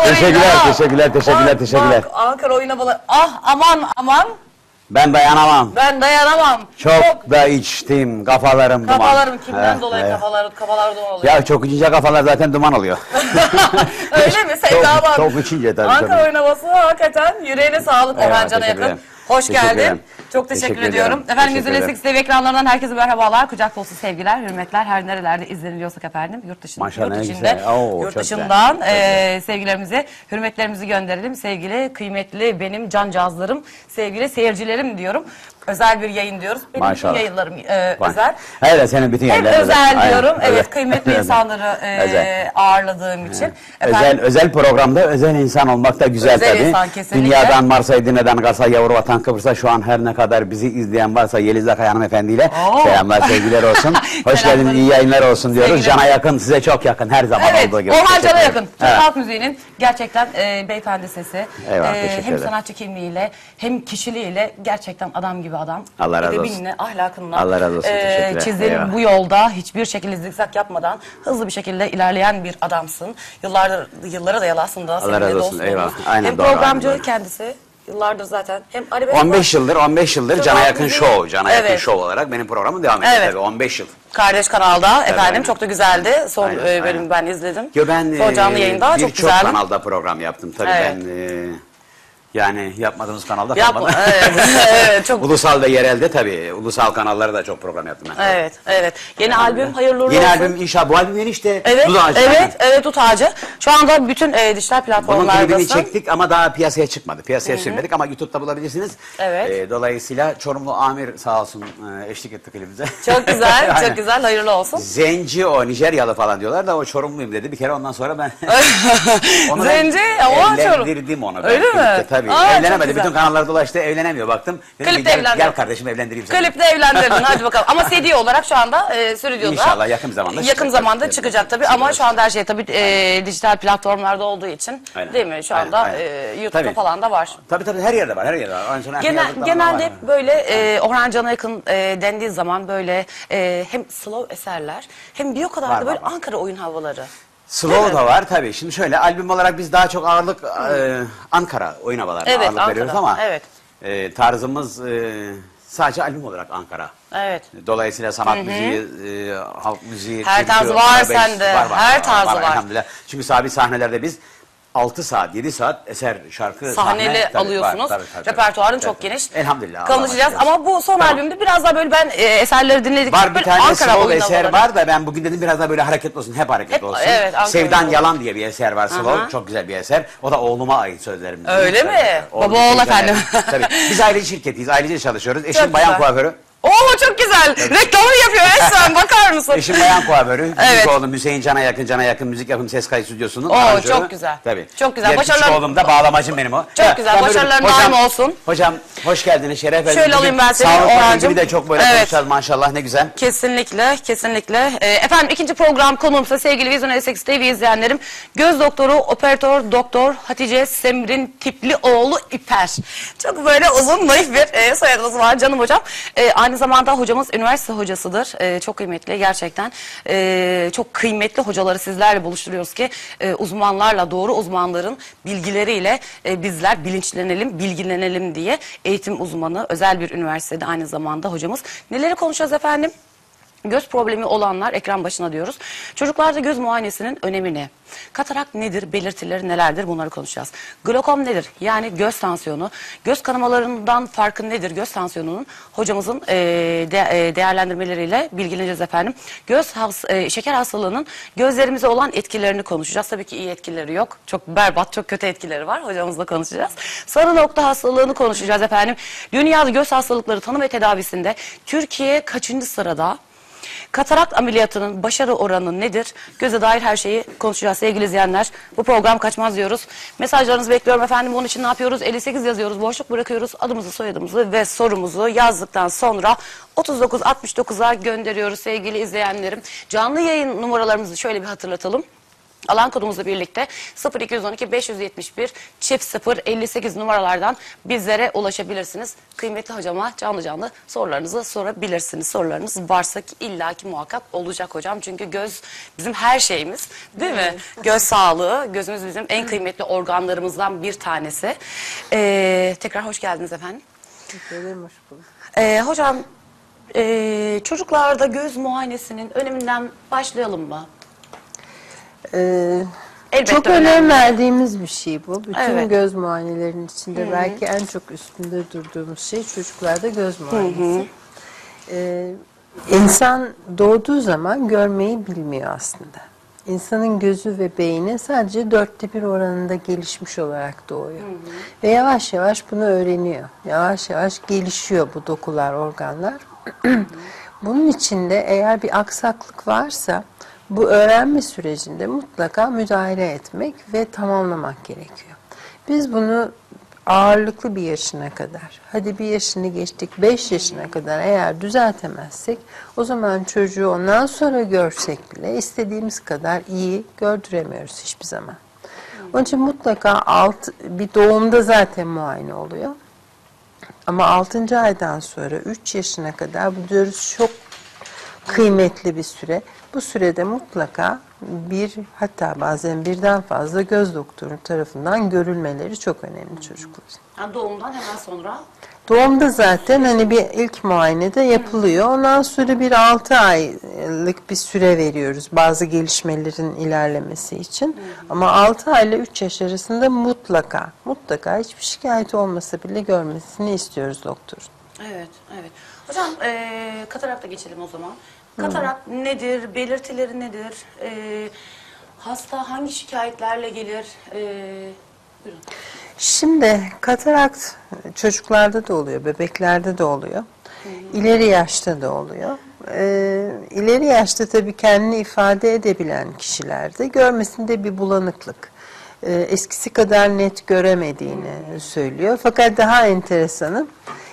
Teşekkürler. Ankara oyun havaları. Ah aman. Ben dayanamam. Ben dayanamam. Çok da içtim. Kafalarım duman. Kafalarım kimden dolayı kafalar duman oluyor? Ya çok içince kafalar zaten duman oluyor. Öyle mi? Sevda çok içince tabii. Ankara oyun havası hakikaten yüreğine sağlık. Orhan Can'a yakın. Hoş geldin. Çok teşekkür ediyorum. Efendim Yüzüne TV ekranlarından herkese merhabalar. Kucak dolusu sevgiler, hürmetler. Her nerelerde izleniliyorsak efendim. Yurt içinde, yurt dışından sevgilerimizi, hürmetlerimizi gönderelim. Sevgili, kıymetli benim cancağızlarım, sevgili seyircilerim diyorum. Özel bir yayın diyoruz. Benim bütün yayınlarım özel. Hayır, senin bütün yayınların özel diyorum. Evet, kıymetli insanları ağırladığım için. Özel programda özel insan olmak da güzel tabii. İnsan, kesinlikle. Dünyadan Mars'a, Edirne'den Kars'a, Yavru Vatan Kıbrıs'a şu an her ne kadar bizi izleyen varsa Yeliz Akay hanımefendiyle selamlar, sevgiler olsun. Hoş geldiniz, iyi yayınlar olsun diyoruz. Can'a yakın, size çok yakın her zaman olduğu gibi. Orhan Can'a yakın. Türk halk müziğinin gerçekten beyefendi sesi. Hem sanatçı kimliğiyle hem kişiliğiyle gerçekten adam gibi adam. Allah razı olsun. Edebinle, ahlakınla. Allah razı olsun. Teşekkürler. Çizdiğin bu yolda hiçbir şekilde zikzak yapmadan hızlı bir şekilde ilerleyen bir adamsın. Yıllara dayalı aslında seninle dostluğumuz. Hem programcı kendisi. Yıllardır zaten hem 15 yıldır Can'a yakın show. Can'a yakın show olarak benim programım devam ediyor tabii 15 yıl. Kardeş kanalda efendim çok da güzeldi. Son bölümü ben izledim. Ben canlı yayında çok güzeldi. Birçok kanalda program yaptım tabii ben. Yani yapmadığımız kanalda kalmadı. Çok... Ulusal ve yerelde tabii. Ulusal kanallara da çok program yaptım ben. Evet. Yeni albüm hayırlı olsun. Yeni albüm inşallah. Bu albüm yeni işte. Dut Ağacı. Dut Ağacı. Şu anda bütün dijital platformlardasın. Bunun klibini çektik ama daha piyasaya çıkmadı. Piyasaya sürmedik ama YouTube'da bulabilirsiniz. Dolayısıyla Çorumlu Amir sağ olsun eşlik etti klibimize. Çok güzel, çok güzel. Hayırlı olsun. Zenci o, Nijeryalı falan diyorlar da o Çorumluyum dedi. Bir kere ondan sonra ben Zenci, evlendirdim onu. Öyle mi? Tabii. Evlenemedi. Bütün kanallarda dolaştı. Evlenemiyor baktım. Dedim gel kardeşim evlendireyim seni. Klipte evlendirdin. Hadi bakalım. Ama CD olarak şu anda stüdyoda. İnşallah yakın zamanda çıkacak. Yakın zamanda çıkacak tabii. Ama şu anda her şey tabii dijital platformlarda olduğu için. Değil mi? Şu anda YouTube'da falan da var. Tabii her yerde var. Her yerde var. Genelde hep böyle Orhan Can'a yakın dendiği zaman böyle hem slow eserler hem bir o kadar da böyle Ankara oyun havaları. Slow da var tabii. Şimdi şöyle albüm olarak biz daha çok ağırlık Ankara oyun havalarına ağırlık veriyoruz ama tarzımız sadece albüm olarak Ankara. Dolayısıyla sanat müziği, halk müziği, her tarz var sende. Her tarzı var. Elhamdülillah. Çünkü sabit sahnelerde biz 6 saat, 7 saat eser, şarkı, sahneli alıyorsunuz. Repertuarın çok geniş. Elhamdülillah. Konuşacağız ama bu son albümde biraz daha böyle ben eserleri dinledik. Var bir tane slow eser var da ben bugün dedim biraz daha böyle hareketli olsun, hep hareketli olsun. Sevdan Yalan diye bir eser var slow, çok güzel bir eser. O da oğluma ait sözlerimiz. Öyle mi? Baba oğul efendim. Tabii. Biz aileci şirketiyiz, ailece çalışıyoruz. Eşim bayan kuaförü. Oo çok güzel. Reklamını yapıyor Esra. Bakar mısın? Eşim bayan kuaförü. Müzik oğlum Hüseyin Can'a yakın müzik yapım ses kayıt stüdyosunun aranjörü. Çok güzel. Tabii. Çok güzel. Başarılar. Oğlum da bağlamacım benim o. Çok güzel. Başarıların daim olsun. Hocam hoş geldiniz. Şeref verdiniz. Şöyle alayım ben seni Orhan'cığım. de çok böyle konuşacağız maşallah ne güzel. Kesinlikle. Efendim ikinci program konuğumsa sevgili Vizyon 8 TV izleyenlerim. Göz doktoru, operatör doktor Hatice Semrin Tiplioğlu İper. Çok böyle uzun naif bir soyadımız var canım hocam. Aynı zamanda hocamız üniversite hocasıdır. Çok kıymetli gerçekten. Çok kıymetli hocaları sizlerle buluşturuyoruz ki uzmanlarla, doğru uzmanların bilgileriyle bizler bilinçlenelim, bilgilenelim diye eğitim uzmanı özel bir üniversitede aynı zamanda hocamız. Neleri konuşacağız efendim? Göz problemi olanlar ekran başına diyoruz. Çocuklarda göz muayenesinin önemi ne? Katarak nedir? Belirtileri nelerdir? Bunları konuşacağız. Glokom nedir? Yani göz tansiyonu. Göz kanamalarından farkı nedir? Göz tansiyonunun hocamızın değerlendirmeleriyle bilgileneceğiz efendim. Şeker hastalığının gözlerimize olan etkilerini konuşacağız. Tabii ki iyi etkileri yok. Çok berbat, çok kötü etkileri var. Hocamızla konuşacağız. Sarı nokta hastalığını konuşacağız efendim. Dünyada göz hastalıkları tanı ve tedavisinde Türkiye kaçıncı sırada? Katarak ameliyatının başarı oranı nedir? Göze dair her şeyi konuşacağız sevgili izleyenler. Bu program kaçmaz diyoruz. Mesajlarınızı bekliyorum efendim. Bunun için ne yapıyoruz? 58 yazıyoruz, boşluk bırakıyoruz. Adımızı, soyadımızı ve sorumuzu yazdıktan sonra 3969'a gönderiyoruz sevgili izleyenlerim. Canlı yayın numaralarımızı şöyle bir hatırlatalım. Alan kodumuzla birlikte 0212 571 çift 0 58 numaralardan bizlere ulaşabilirsiniz. Kıymetli hocama canlı sorularınızı sorabilirsiniz. Sorularınız varsa ki illaki muhakkak olacak hocam. Çünkü göz bizim her şeyimiz, değil mi? Göz sağlığı, gözümüz bizim en kıymetli organlarımızdan bir tanesi. Tekrar hoş geldiniz efendim. Teşekkür ederim, hoş bulduk. Hocam çocuklarda göz muayenesinin öneminden başlayalım mı? Çok önem verdiğimiz bir şey bu. Bütün göz muayenelerinin içinde belki en çok üstünde durduğumuz şey çocuklarda göz muayenesi. İnsan doğduğu zaman görmeyi bilmiyor aslında. İnsanın gözü ve beyni sadece 1/4 oranında gelişmiş olarak doğuyor. Ve yavaş yavaş bunu öğreniyor. Yavaş yavaş gelişiyor bu dokular, organlar. Bunun içinde eğer bir aksaklık varsa bu öğrenme sürecinde mutlaka müdahale etmek ve tamamlamak gerekiyor. Biz bunu ağırlıklı bir yaşına kadar, hadi 1 yaşını geçtik 5 yaşına kadar eğer düzeltemezsek o zaman çocuğu ondan sonra görsek bile istediğimiz kadar iyi gördüremiyoruz hiçbir zaman. Onun için mutlaka bir doğumda zaten muayene oluyor. Ama 6. aydan sonra 3 yaşına kadar bu diyoruz çok kıymetli bir süre. Bu sürede mutlaka hatta bazen birden fazla göz doktoru tarafından görülmeleri çok önemli çocukların. Yani doğumdan hemen sonra? Doğumda zaten hani bir ilk muayenede yapılıyor. Ondan sonra bir 6 aylık bir süre veriyoruz bazı gelişmelerin ilerlemesi için. Ama 6 ay ile 3 yaş arasında mutlaka hiçbir şikayet olmasa bile görmesini istiyoruz doktorun. Evet. Hocam katarakta geçelim o zaman. Katarak nedir? Belirtileri nedir? Hasta hangi şikayetlerle gelir? Buyurun. Şimdi katarakt çocuklarda da oluyor, bebeklerde de oluyor. İleri yaşta da oluyor. İleri yaşta tabii kendini ifade edebilen kişilerde görmesinde bir bulanıklık. Eskisi kadar net göremediğini söylüyor. Fakat daha enteresanı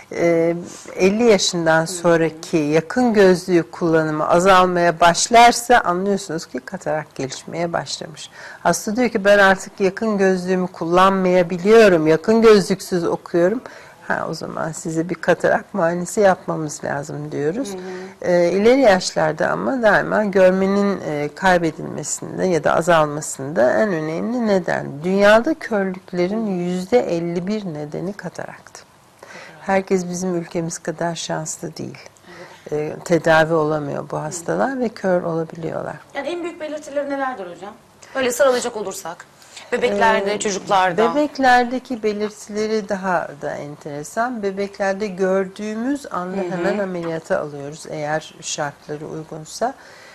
50 yaşından sonraki yakın gözlüğü kullanımı azalmaya başlarsa anlıyorsunuz ki katarak gelişmeye başlamış. Hasta diyor ki ben artık yakın gözlüğümü kullanmayabiliyorum, yakın gözlüksüz okuyorum. O zaman size bir katarak muayenesi yapmamız lazım diyoruz. İleri yaşlarda ama daima görmenin kaybedilmesinde ya da azalmasında en önemli neden. Dünyada körlüklerin %51 nedeni katarakt. Herkes bizim ülkemiz kadar şanslı değil. Tedavi olamıyor bu hastalar ve kör olabiliyorlar. Yani en büyük belirtileri nelerdir hocam? Öyle sıralayacak olursak. Bebeklerde, çocuklarda. Bebeklerdeki belirtileri daha da enteresan. Bebeklerde gördüğümüz anda hemen ameliyata alıyoruz eğer şartları uygunsa.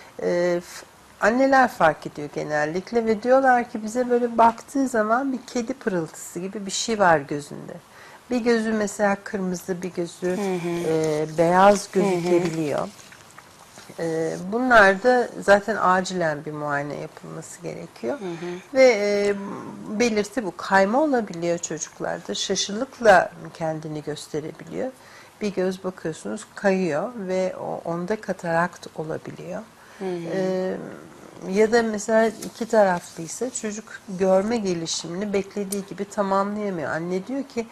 Anneler fark ediyor genellikle ve diyorlar ki bize böyle baktığı zaman bir kedi pırıltısı gibi bir şey var gözünde. Bir gözü mesela kırmızı, bir gözü beyaz gözükebiliyor. Bunlar da zaten acilen bir muayene yapılması gerekiyor. Ve belirti bu. Kayma olabiliyor çocuklarda. Şaşılıkla kendini gösterebiliyor. Bir göz bakıyorsunuz kayıyor ve onda katarakt olabiliyor. Ya da mesela 2 taraflıysa çocuk görme gelişimini beklediği gibi tamamlayamıyor. Anne diyor ki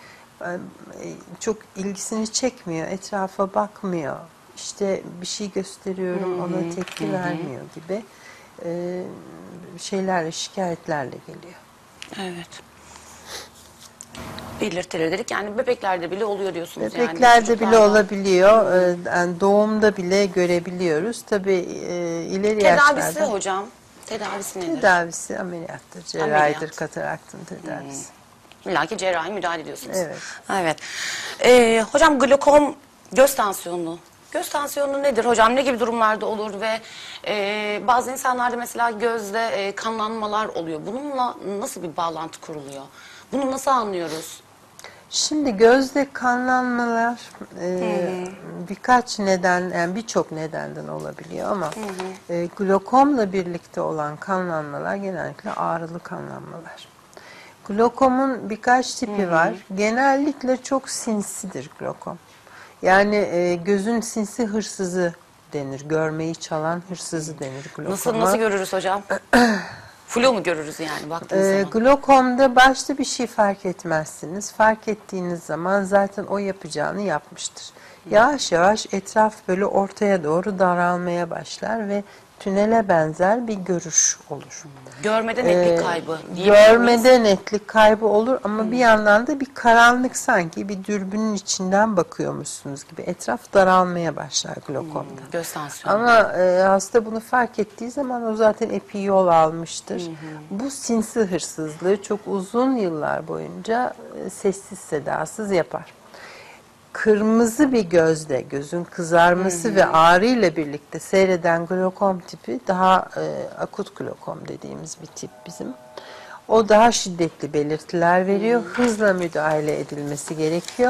çok ilgisini çekmiyor, etrafa bakmıyor. İşte bir şey gösteriyorum, ona tepki vermiyor gibi şeylerle, şikayetlerle geliyor. Evet. Belirtileri dedik. Yani bebeklerde bile oluyor diyorsunuz. Bebeklerde bile olabiliyor. Yani doğumda bile görebiliyoruz. Tabii ileri yaşlarda. Tedavisi hocam? Tedavisi nedir? Tedavisi ameliyattır, cerrahidir kataraktın tedavisi. İlla ki cerrahi müdahale ediyorsunuz. Evet. Hocam glokom göz tansiyonu. Göz tansiyonu nedir hocam? Ne gibi durumlarda olur ve bazı insanlarda mesela gözde kanlanmalar oluyor. Bununla nasıl bir bağlantı kuruluyor? Bunu nasıl anlıyoruz? Şimdi gözde kanlanmalar birkaç neden, yani birçok nedenden olabiliyor ama glokomla birlikte olan kanlanmalar genellikle ağrılı kanlanmalar. Glokomun birkaç tipi var. Genellikle çok sinsidir glokom. Yani gözün sinsi hırsızı denir. Görmeyi çalan hırsızı denir glokoma. Nasıl görürüz hocam? Flu mu görürüz yani baktığınız zaman? Glokomda başta bir şey fark etmezsiniz. Fark ettiğiniz zaman zaten o yapacağını yapmıştır. Yavaş yavaş etraf böyle ortaya doğru daralmaya başlar ve tünele benzer bir görüş olur. Görmede netlik kaybı diyebilir Görmede miyiz? netlik kaybı olur ama bir yandan da bir karanlık, sanki bir dürbünün içinden bakıyormuşsunuz gibi etraf daralmaya başlar glokomda. Göz tansiyonu. Ama hasta bunu fark ettiği zaman o zaten epey yol almıştır. Bu sinsi hırsızlığı çok uzun yıllar boyunca sessiz sedasız yapar. Kırmızı bir gözde gözün kızarması ve ağrı ile birlikte seyreden glokom tipi daha akut glokom dediğimiz bir tip bizim. O daha şiddetli belirtiler veriyor. Hızla müdahale edilmesi gerekiyor.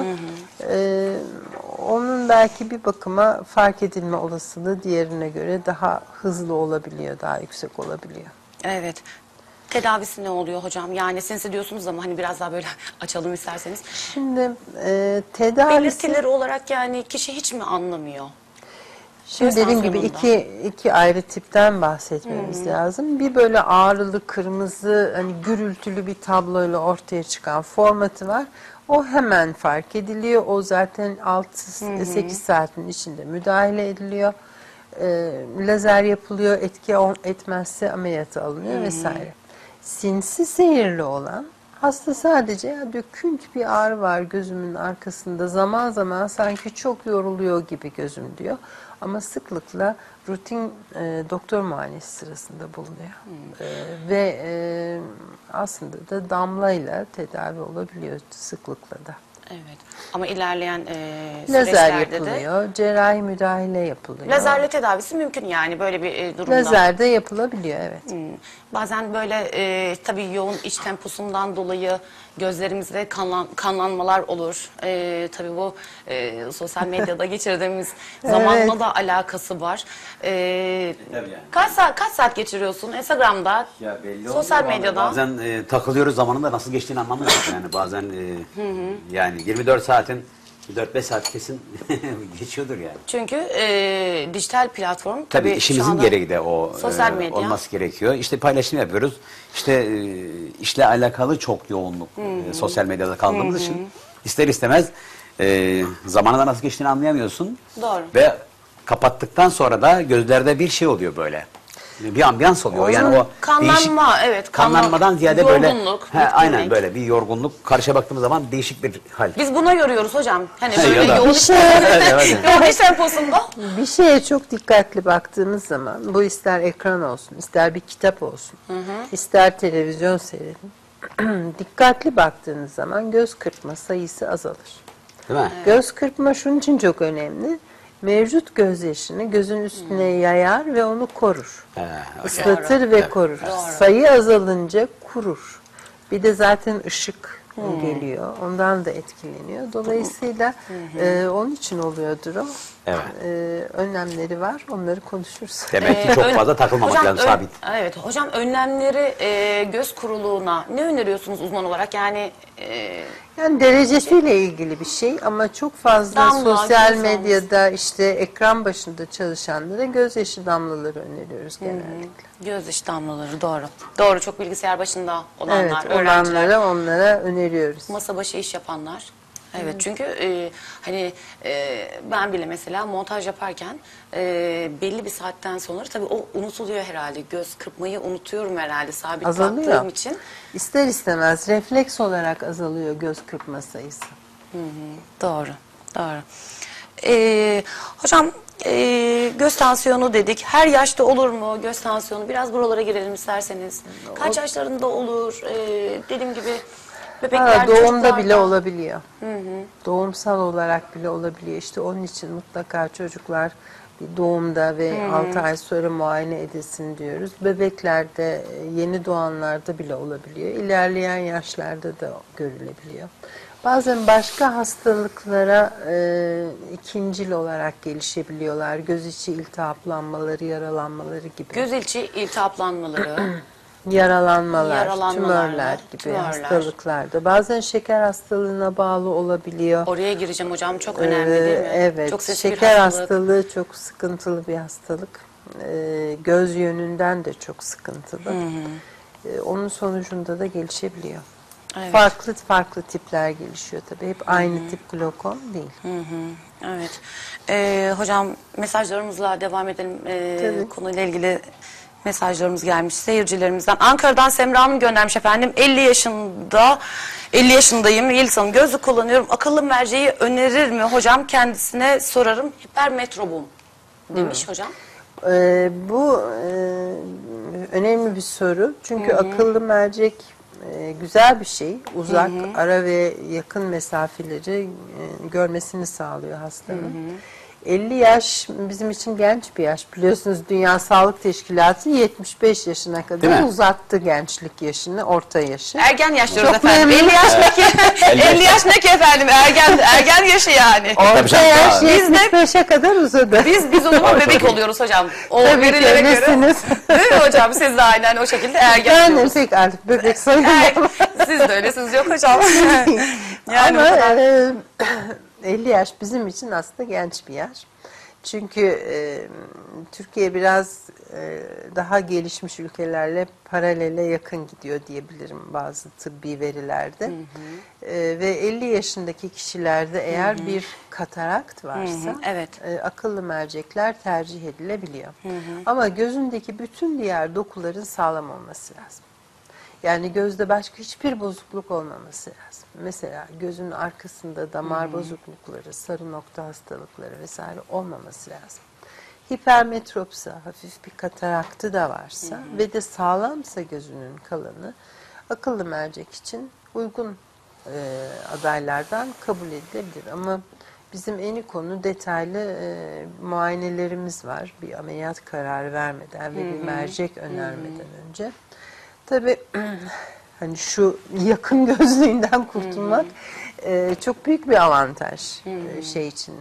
Onun belki bir bakıma fark edilme olasılığı diğerine göre daha hızlı olabiliyor, daha yüksek olabiliyor. Evet. Tedavisi ne oluyor hocam? Yani sinsi diyorsunuz ama hani biraz daha böyle açalım isterseniz. Şimdi tedavisi... Belirtileri olarak yani kişi hiç mi anlamıyor? Şimdi dediğim gibi iki ayrı tipten bahsetmemiz lazım. Bir böyle ağrılı, kırmızı, hani gürültülü bir tabloyla ortaya çıkan formatı var. O hemen fark ediliyor. O zaten 6-8 saatin içinde müdahale ediliyor. Lazer yapılıyor. Etki etmezse ameliyata alınıyor vesaire. Sinsi seyirli olan, hasta sadece ya dökünç bir ağrı var gözümün arkasında, zaman zaman sanki çok yoruluyor gibi gözüm diyor. Ama sıklıkla rutin doktor muayenesi sırasında bulunuyor. Ve aslında da damlayla tedavi olabiliyor sıklıkla da. Evet. Ama ilerleyen Lazer süreçlerde yapılıyor, cerrahi müdahale yapılıyor. lazerle tedavisi mümkün yani böyle bir durumda. Lazer de yapılabiliyor, evet. Bazen böyle tabii yoğun iç temposundan dolayı gözlerimizde kanlanmalar olur. Tabii bu sosyal medyada geçirdiğimiz zamanla da alakası var. Yani. Kaç saat geçiriyorsun Instagram'da, Ya belli sosyal oluyor. medyada? Bazen takılıyoruz, zamanında nasıl geçtiğini anlamıyoruz yani bazen yani 24 saatin 4-5 saat kesin geçiyordur yani. Çünkü dijital platform Tabii şu işimizin anda gereği de o sosyal medya olması gerekiyor. İşte paylaşım yapıyoruz. İşte işle alakalı çok yoğunluk sosyal medyada kaldığımız için ister istemez zamanında nasıl geçtiğini anlayamıyorsun. Doğru. Ve kapattıktan sonra da gözlerde bir şey oluyor böyle. Bir ambiyans oluyor. Yani o kanlanma, değişik, evet. kanlanmadan ziyade böyle yorgunluk, aynen böyle bir yorgunluk, karşıya baktığımız zaman değişik bir hal. Biz buna yoruyoruz hocam. Hani He, böyle ya da- yoğun Evet. yoğun iş temposunda. Bir şeye çok dikkatli baktığınız zaman, bu ister ekran olsun, ister bir kitap olsun, ister televizyon seyredin. Dikkatli baktığınız zaman göz kırpma sayısı azalır. Değil mi? Göz kırpma şunun için çok önemli. Mevcut gözyaşını gözün üstüne yayar ve onu korur. Okey. Islatır ve korur. Sayı azalınca kurur. Bir de zaten ışık geliyor. Ondan da etkileniyor. Dolayısıyla onun için oluyordur o. Evet. Önlemleri var. Onları konuşuruz. Demek ki çok fazla takılmamak Hocam, lazım, sabit. Evet hocam, önlemleri göz kuruluğuna ne öneriyorsunuz uzman olarak? Yani Yani derecesiyle ilgili bir şey ama çok fazla Damla, sosyal göz medyada işte ekran başında çalışanlara gözyaşı damlaları öneriyoruz genellikle. gözyaşı damlaları, doğru. Doğru, çok bilgisayar başında olanlar, Evet, öğrenciler, onlara öneriyoruz. masa başı iş yapanlar. Evet, çünkü hani ben bile mesela montaj yaparken belli bir saatten sonra tabii o unutuluyor herhalde. Göz kırpmayı unutuyorum herhalde sabit Azalıyor. baktığım için. İster istemez refleks olarak azalıyor göz kırpma sayısı. Doğru, doğru. Hocam göz tansiyonu dedik. Her yaşta olur mu göz tansiyonu? Biraz buralara girelim isterseniz. Kaç yaşlarında olur? Dediğim gibi bebekler, Doğumda çocuklarda. bile olabiliyor. Doğumsal olarak bile olabiliyor. İşte onun için mutlaka çocuklar bir doğumda ve 6 ay sonra muayene edilsin diyoruz. Bebeklerde, yeni doğanlarda bile olabiliyor. İlerleyen yaşlarda da görülebiliyor. Bazen başka hastalıklara ikincil olarak gelişebiliyorlar. Göz içi iltihaplanmaları, yaralanmaları gibi. Göz içi iltihaplanmaları. Yaralanmalar, Yaralanmalar, tümörler gibi tümörler. hastalıklarda. Bazen şeker hastalığına bağlı olabiliyor. Oraya gireceğim hocam, çok önemli değil mi? Evet, Çok sensitif bir şeker hastalık. hastalığı çok sıkıntılı bir hastalık. Göz yönünden de çok sıkıntılı. Onun sonucunda da gelişebiliyor. Evet. Farklı farklı tipler gelişiyor tabii. Hep aynı tip glokom değil. Evet. Hocam mesajlarımızla devam edelim. Tabii. Konuyla ilgili mesajlarımız gelmiş seyircilerimizden. Ankara'dan Semra Hanım göndermiş efendim. 50 yaşındayım. Yıldız Hanım, gözlük kullanıyorum. Akıllı merceği önerir mi hocam? Kendisine sorarım. Hipermetrobum demiş hocam. Bu önemli bir soru. Çünkü akıllı mercek güzel bir şey. Uzak, ara ve yakın mesafeleri görmesini sağlıyor hastanın. 50 yaş bizim için genç bir yaş. Biliyorsunuz Dünya Sağlık Teşkilatı 75 yaşına kadar uzattı gençlik yaşını, orta yaşı. Ergen yaş diyoruz Çok efendim. memnun. 50 yaş ne ki? 50 yaş ne ki efendim? Ergen yaşı yani. Orta yaş Biz de 75'e kadar uzadı. biz o zaman bebek oluyoruz hocam. O Tabii ki verilere göre. öylesiniz. Değil mi hocam? Siz de aynen o şekilde ergen Ben de oluyoruz. pek artık bebek sayılmam. Siz de öylesiniz yok hocam. Yani Ama o kadar. 50 yaş bizim için aslında genç bir yaş. Çünkü Türkiye biraz daha gelişmiş ülkelerle paralele yakın gidiyor diyebilirim bazı tıbbi verilerde. Ve 50 yaşındaki kişilerde eğer bir katarakt varsa Evet. Akıllı mercekler tercih edilebiliyor. Ama gözündeki bütün diğer dokuların sağlam olması lazım. Yani gözde başka hiçbir bozukluk olmaması lazım. Mesela gözün arkasında damar bozuklukları, sarı nokta hastalıkları vesaire olmaması lazım. Hipermetropsa, hafif bir kataraktı da varsa ve de sağlamsa gözünün kalanı akıllı mercek için uygun adaylardan kabul edilebilir. Ama bizim en konu detaylı muayenelerimiz var. Bir ameliyat kararı vermeden ve bir mercek önermeden önce. Tabii hani şu yakın gözlüğünden kurtulmak çok büyük bir avantaj şey için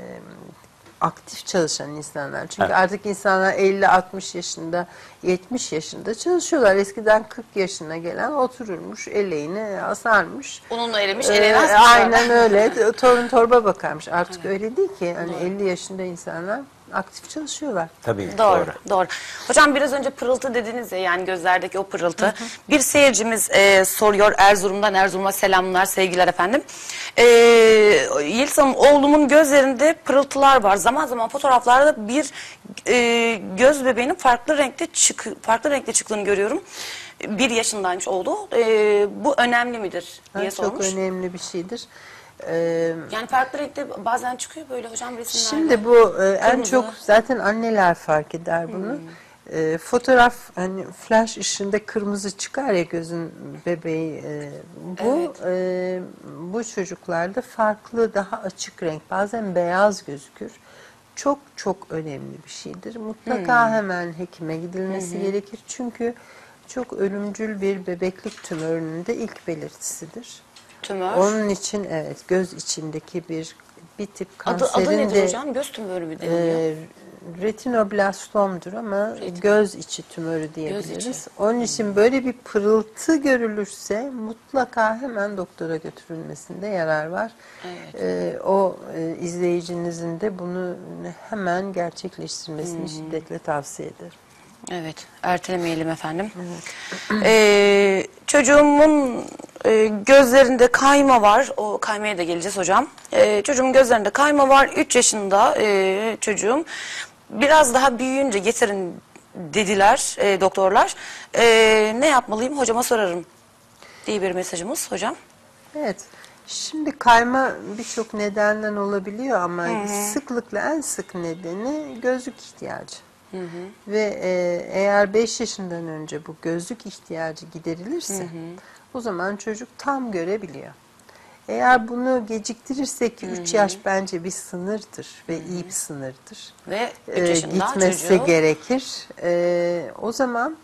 aktif çalışan insanlar. Çünkü artık insanlar 50-60 yaşında, 70 yaşında çalışıyorlar. Eskiden 40 yaşına gelen otururmuş, eleğini asarmış. Onunla elemiş, eleğini asmış. Aynen öyle. Torun torba bakarmış. Artık öyle değil ki. Hani 50 yaşında insanlar aktif çalışıyorlar. Tabii. Doğru. Hocam biraz önce pırıltı dediniz ya, yani gözlerdeki o pırıltı. Bir seyircimiz soruyor Erzurum'a selamlar, sevgiler efendim. Yıldız Hanım, oğlumun gözlerinde pırıltılar var. Zaman zaman fotoğraflarda bir göz bebeğinin farklı renkte çıktığını görüyorum. 1 yaşındaymış oğlu. Bu önemli midir diye sormuş. Çok önemli bir şeydir. Yani farklı renkte bazen çıkıyor böyle hocam resimlerde. Şimdi bu en çok zaten anneler fark eder bunu. Fotoğraf hani flash ışığında kırmızı çıkar ya gözün bebeği. Bu çocuklarda farklı daha açık renk, bazen beyaz gözükür. Çok çok önemli bir şeydir. Mutlaka hemen hekime gidilmesi gerekir. Çünkü çok ölümcül bir bebeklik tümörünün de ilk belirtisidir. Tümör. Onun için evet göz içindeki bir tip kanserin adı nedir de hocam? Göz tümörü mü deniliyor? retinoblastomdur ama göz içi tümörü diyebiliriz. Onun için böyle bir pırıltı görülürse mutlaka hemen doktora götürülmesinde yarar var. Evet. O izleyicinizin de bunu hemen gerçekleştirmesini şiddetle tavsiye ederim. Evet, ertelemeyelim efendim. Çocuğumun gözlerinde kayma var. O kaymaya da geleceğiz hocam. Çocuğumun gözlerinde kayma var. 3 yaşında çocuğum. Biraz daha büyüyünce getirin dediler doktorlar. Ne yapmalıyım? Hocama sorarım diye bir mesajımız hocam. Evet. Şimdi kayma birçok nedenden olabiliyor ama sıklıkla en sık nedeni gözlük ihtiyacı. Ve eğer 5 yaşından önce bu gözlük ihtiyacı giderilirse o zaman çocuk tam görebiliyor. Eğer bunu geciktirirsek ki 3 yaş bence bir sınırdır ve iyi bir sınırdır. Ve 3 yaşında gitmesi çocuğu gerekir. O zaman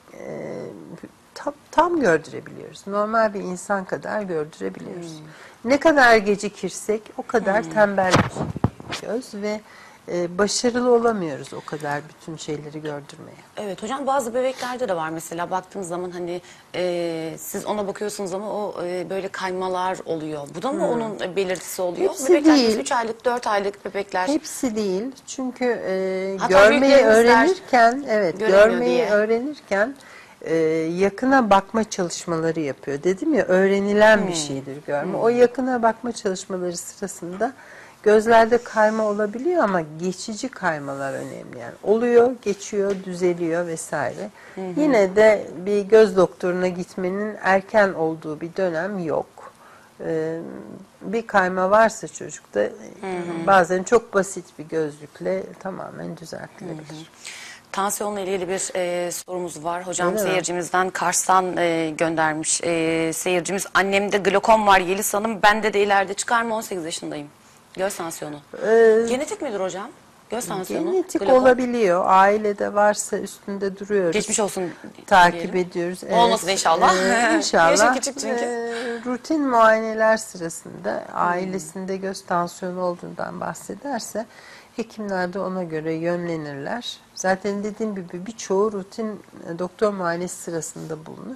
tam gördürebiliyoruz. Normal bir insan kadar gördürebiliyoruz. Ne kadar gecikirsek o kadar tembel göz ve başarılı olamıyoruz o kadar bütün şeyleri gördürmeye. Evet hocam, bazı bebeklerde de var mesela, baktığınız zaman hani siz ona bakıyorsunuz ama o böyle kaymalar oluyor. Bu da mı onun belirtisi oluyor? Hepsi Bebekler değil. 3 aylık 4 aylık bebekler. Hepsi değil. Çünkü Hatta görmeyi büyüklerimizler öğrenirken göremiyor görmeyi diye. öğrenirken yakına bakma çalışmaları yapıyor. Dedim ya, öğrenilen bir şeydir görme. O yakına bakma çalışmaları sırasında gözlerde kayma olabiliyor ama geçici kaymalar önemli. Yani oluyor, geçiyor, düzeliyor vesaire. Yine de bir göz doktoruna gitmenin erken olduğu bir dönem yok. Bir kayma varsa çocukta bazen çok basit bir gözlükle tamamen düzeltilebilir. Tansiyonla ilgili bir sorumuz var. Hocam Öyle seyircimizden Kars'tan göndermiş. Seyircimiz, annemde glokom var Yeliz Hanım. Bende de ileride çıkar mı? 18 yaşındayım. Göz tansiyonu. Genetik midir hocam? Göz tansiyonu. Genetik glokom. olabiliyor. Ailede varsa üstünde duruyoruz. Geçmiş olsun. Takip diyelim. ediyoruz. Olmasın inşallah. İnşallah. Yaşı küçük çünkü. Rutin muayeneler sırasında ailesinde göz tansiyonu olduğundan bahsederse hekimler de ona göre yönlenirler. Zaten dediğim gibi birçoğu rutin doktor muayenesi sırasında bulunur.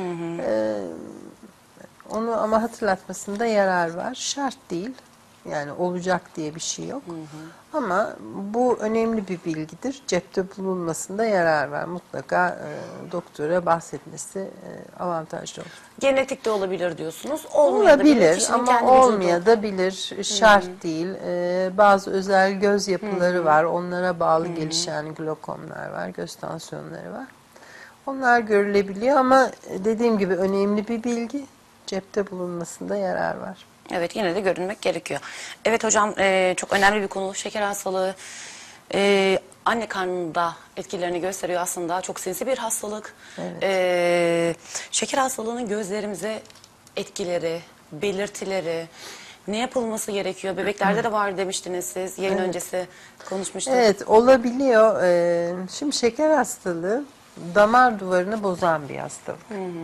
Onu ama hatırlatmasında yarar var. Şart değil. Yani olacak diye bir şey yok. Ama bu önemli bir bilgidir. Cepte bulunmasında yarar var. Mutlaka doktora bahsetmesi avantajlı olur. Genetik de olabilir diyorsunuz. Olabilir ama olmayabilir. Şart değil. Bazı özel göz yapıları var. Onlara bağlı gelişen glokomlar var. Göz tansiyonları var. Onlar görülebiliyor ama dediğim gibi önemli bir bilgi. Cepte bulunmasında yarar var. Evet, yine de görünmek gerekiyor. Evet hocam, çok önemli bir konu. Şeker hastalığı anne karnında etkilerini gösteriyor aslında. Çok sinsi bir hastalık. Evet. Şeker hastalığının gözlerimize etkileri, belirtileri, ne yapılması gerekiyor? Bebeklerde de var demiştiniz siz. Yayın öncesi konuşmuştuk. Evet, olabiliyor. Şimdi şeker hastalığı damar duvarını bozan bir hastalık.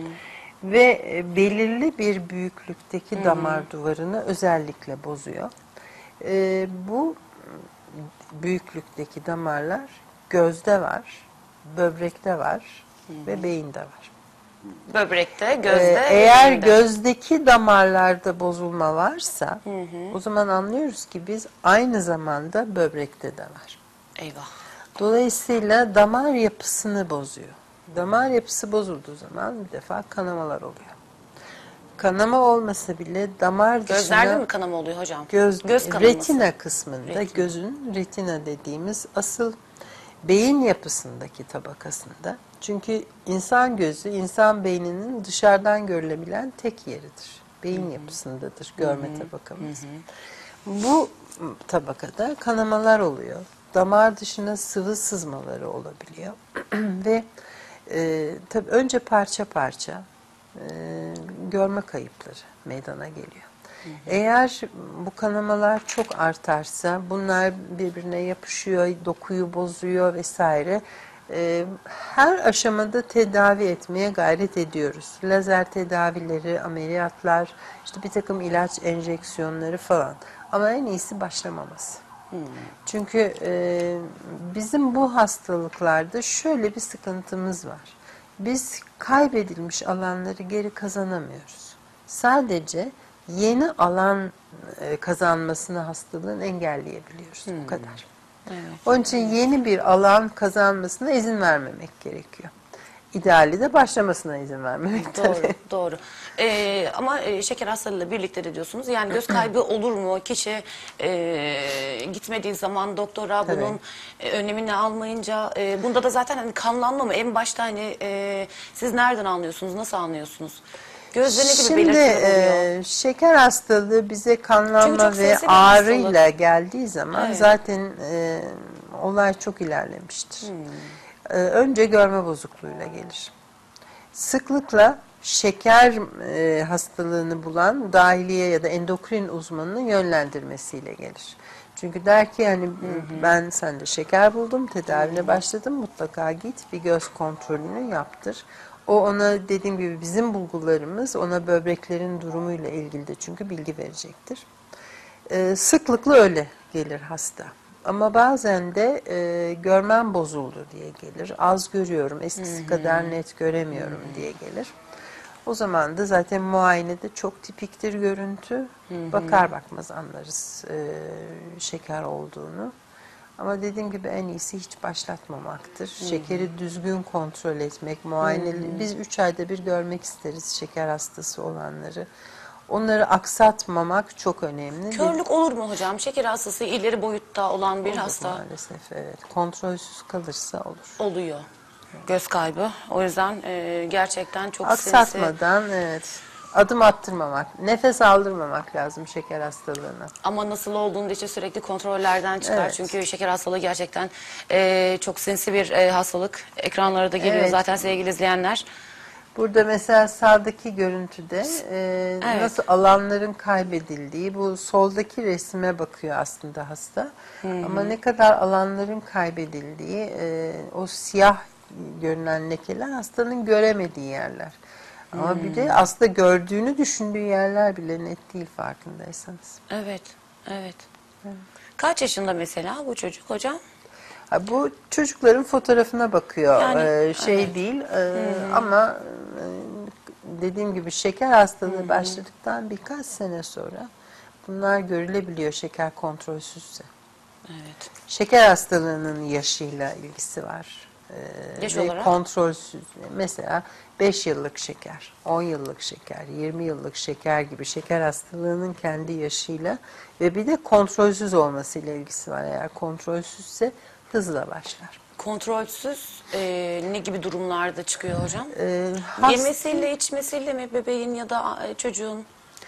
Ve belirli bir büyüklükteki damar duvarını özellikle bozuyor. Bu büyüklükteki damarlar gözde var, böbrekte var ve beyinde var. Böbrekte, gözde, eğer beyinde. gözdeki damarlarda bozulma varsa o zaman anlıyoruz ki biz aynı zamanda böbrekte de var. Eyvah. Dolayısıyla damar yapısını bozuyor. Damar yapısı bozulduğu zaman bir defa kanamalar oluyor. Kanama olmasa bile damar dışına... Gözlerde mi kanama oluyor hocam? Göz kanaması. retina kısmında, gözün retina dediğimiz asıl beyin yapısındaki tabakasında. Çünkü insan gözü, insan beyninin dışarıdan görülebilen tek yeridir. Beyin yapısındadır görme tabakamız. Bu tabakada kanamalar oluyor. Damar dışına sıvı sızmaları olabiliyor. Ve tabii önce parça parça görme kayıpları meydana geliyor. Eğer bu kanamalar çok artarsa, bunlar birbirine yapışıyor, dokuyu bozuyor vesaire. Her aşamada tedavi etmeye gayret ediyoruz. Lazer tedavileri, ameliyatlar, işte bir takım ilaç enjeksiyonları falan. Ama en iyisi başlamaması. Çünkü bizim bu hastalıklarda şöyle bir sıkıntımız var. Biz kaybedilmiş alanları geri kazanamıyoruz. Sadece yeni alan kazanmasını hastalığın engelleyebiliyoruz. Bu kadar. Evet. Onun için yeni bir alan kazanmasına izin vermemek gerekiyor. İdeali de başlamasına izin vermemek Doğru, tabii. doğru. Ama şeker hastalığıyla birlikte de diyorsunuz. Yani göz kaybı olur mu? Kişi gitmediği zaman doktora bunun önlemini almayınca, bunda da zaten hani kanlanma mı? En başta hani siz nereden anlıyorsunuz? Nasıl anlıyorsunuz? Gözde ne gibi belirtiler oluyor? Şeker hastalığı bize kanlanma ve sinsi bir ağrıyla geldiği zaman Evet. zaten olay çok ilerlemiştir. Önce görme bozukluğuyla gelir. Sıklıkla şeker hastalığını bulan dahiliye ya da endokrin uzmanının yönlendirmesiyle gelir. Çünkü der ki yani ben sende şeker buldum, tedavine başladım, mutlaka git bir göz kontrolünü yaptır. O ona dediğim gibi bizim bulgularımız ona böbreklerin durumuyla ilgili de çünkü bilgi verecektir. Sıklıkla öyle gelir hasta. Ama bazen de görmem bozuldu diye gelir. Az görüyorum, eskisi kadar net göremiyorum diye gelir. O zaman da zaten muayenede çok tipiktir görüntü. Bakar bakmaz anlarız şeker olduğunu. Ama dediğim gibi en iyisi hiç başlatmamaktır. Şekeri düzgün kontrol etmek, muayeneleri. Biz 3 ayda bir görmek isteriz şeker hastası olanları. Onları aksatmamak çok önemli. Körlük olur mu hocam? Şeker hastası ileri boyutta olan bir Olur hasta maalesef, evet. Kontrolsüz kalırsa olur. oluyor. Göz kaybı. O yüzden gerçekten çok Aksatmadan, evet. Adım attırmamak, nefes aldırmamak lazım şeker hastalığına. Ama nasıl olduğunu da işte sürekli kontrollerden çıkar. Evet. Çünkü şeker hastalığı gerçekten çok sinsi bir hastalık. Ekranlara da geliyor Evet. zaten sevgili izleyenler. Burada mesela sağdaki görüntüde nasıl alanların kaybedildiği, bu soldaki resme bakıyor aslında hasta. Ama ne kadar alanların kaybedildiği, o siyah görünen lekeler hastanın göremediği yerler. Ama bir de aslında gördüğünü düşündüğü yerler bile net değil farkındaysanız. Evet, evet. Kaç yaşında mesela bu çocuk hocam? Bu çocukların fotoğrafına bakıyor. Yani, evet. Değil ama dediğim gibi şeker hastalığı başladıktan birkaç sene sonra bunlar görülebiliyor şeker kontrolsüzse. Evet. Şeker hastalığının yaşıyla ilgisi var. Yaş Ve olarak? kontrolsüz. Mesela 5 yıllık şeker, 10 yıllık şeker, 20 yıllık şeker gibi şeker hastalığının kendi yaşıyla ve bir de kontrolsüz olmasıyla ilgisi var. Eğer kontrolsüzse hızla başlar. Kontrolsüz ne gibi durumlarda çıkıyor hocam? Hasta- Yemesiyle, içmesiyle mi bebeğin ya da çocuğun?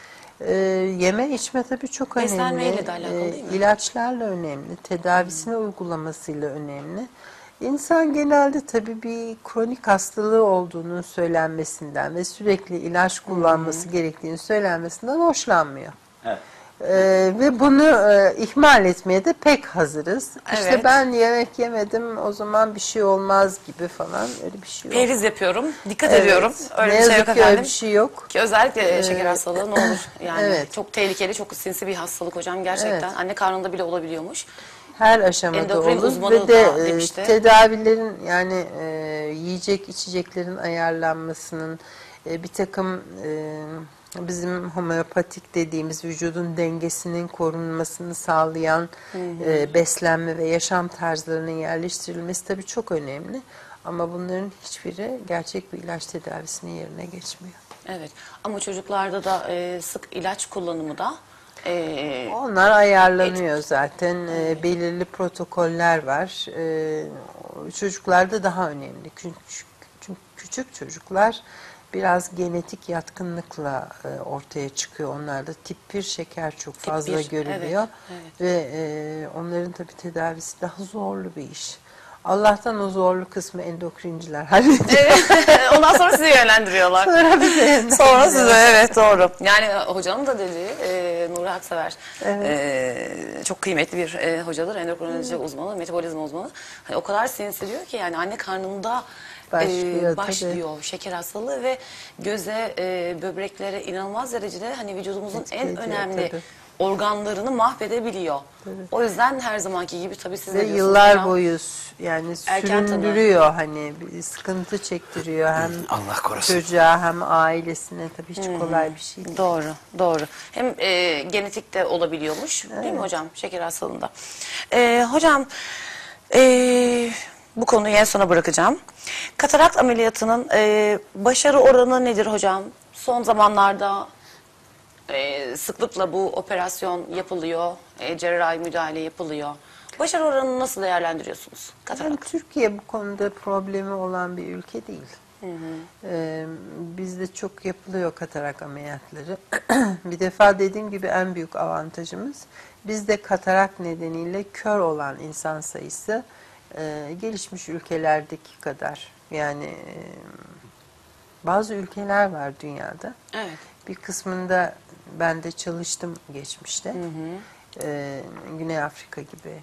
Yeme içme tabii çok önemli. Beslenmeyle de alakalı değil mi? İlaçlarla önemli, tedavisine uygulamasıyla önemli. İnsan genelde tabii bir kronik hastalığı olduğunun söylenmesinden ve sürekli ilaç kullanması gerektiğini söylenmesinden hoşlanmıyor. Evet. Ve bunu ihmal etmeye de pek hazırız. İşte Evet. ben yemek yemedim o zaman bir şey olmaz gibi falan, öyle bir şey yok. Periz yapıyorum, dikkat Evet. ediyorum. Öyle Ne bir şey yazık yok ki efendim. öyle bir şey yok. Ki özellikle şeker hastalığı ne olur? Yani Evet. çok tehlikeli, çok sinsi bir hastalık hocam gerçekten. Evet. Anne karnında bile olabiliyormuş. Her aşamada Endokrin olur uzmanı ve de da demişti. tedavilerin yani yiyecek içeceklerin ayarlanmasının bir takım bizim homeopatik dediğimiz vücudun dengesinin korunmasını sağlayan beslenme ve yaşam tarzlarının yerleştirilmesi tabii çok önemli. Ama bunların hiçbiri gerçek bir ilaç tedavisinin yerine geçmiyor. Evet ama çocuklarda da sık ilaç kullanımı da Onlar ayarlanıyor zaten. Belirli protokoller var. Çocuklarda daha önemli. Çünkü küçük çocuklar biraz genetik yatkınlıkla ortaya çıkıyor. Onlarda tip 1 şeker çok fazla 1, görülüyor. evet. Ve onların tabii tedavisi daha zorlu bir iş. Allah'tan o zorlu kısmı endokrinciler hallediyor. ondan sonra sizi yönlendiriyorlar. Sonra bize yönlendiriyorlar. Sonra size evet doğru. Yani hocanın da dediği Nuri Aksever çok kıymetli bir hocadır. Endokrinoloji uzmanı, metabolizma uzmanı. Hani o kadar sinsi diyor ki yani anne karnında başlıyor şeker hastalığı ve göze, böbreklere inanılmaz derecede hani vücudumuzun en önemli organlarını mahvedebiliyor. Tabii. O yüzden her zamanki gibi tabii siz de diyorsunuz. Ve yıllar boyu yani süründürüyor hani bir sıkıntı çektiriyor hem Allah korusun. çocuğa hem ailesine tabii hiç kolay bir şey değil. Doğru, doğru. Hem genetik de olabiliyormuş değil mi hocam şeker hastalığında? Hocam bu konuyu en sona bırakacağım. Katarakt ameliyatının başarı oranı nedir hocam? Son zamanlarda sıklıkla bu operasyon yapılıyor, cerrahi müdahale yapılıyor. Başarı oranını nasıl değerlendiriyorsunuz? Yani Türkiye bu konuda problemi olan bir ülke değil. Bizde çok yapılıyor katarak ameliyatları. Bir defa dediğim gibi en büyük avantajımız bizde katarak nedeniyle kör olan insan sayısı gelişmiş ülkelerdeki kadar. Yani bazı ülkeler var dünyada. Evet. Bir kısmında ben de çalıştım geçmişte. Güney Afrika gibi.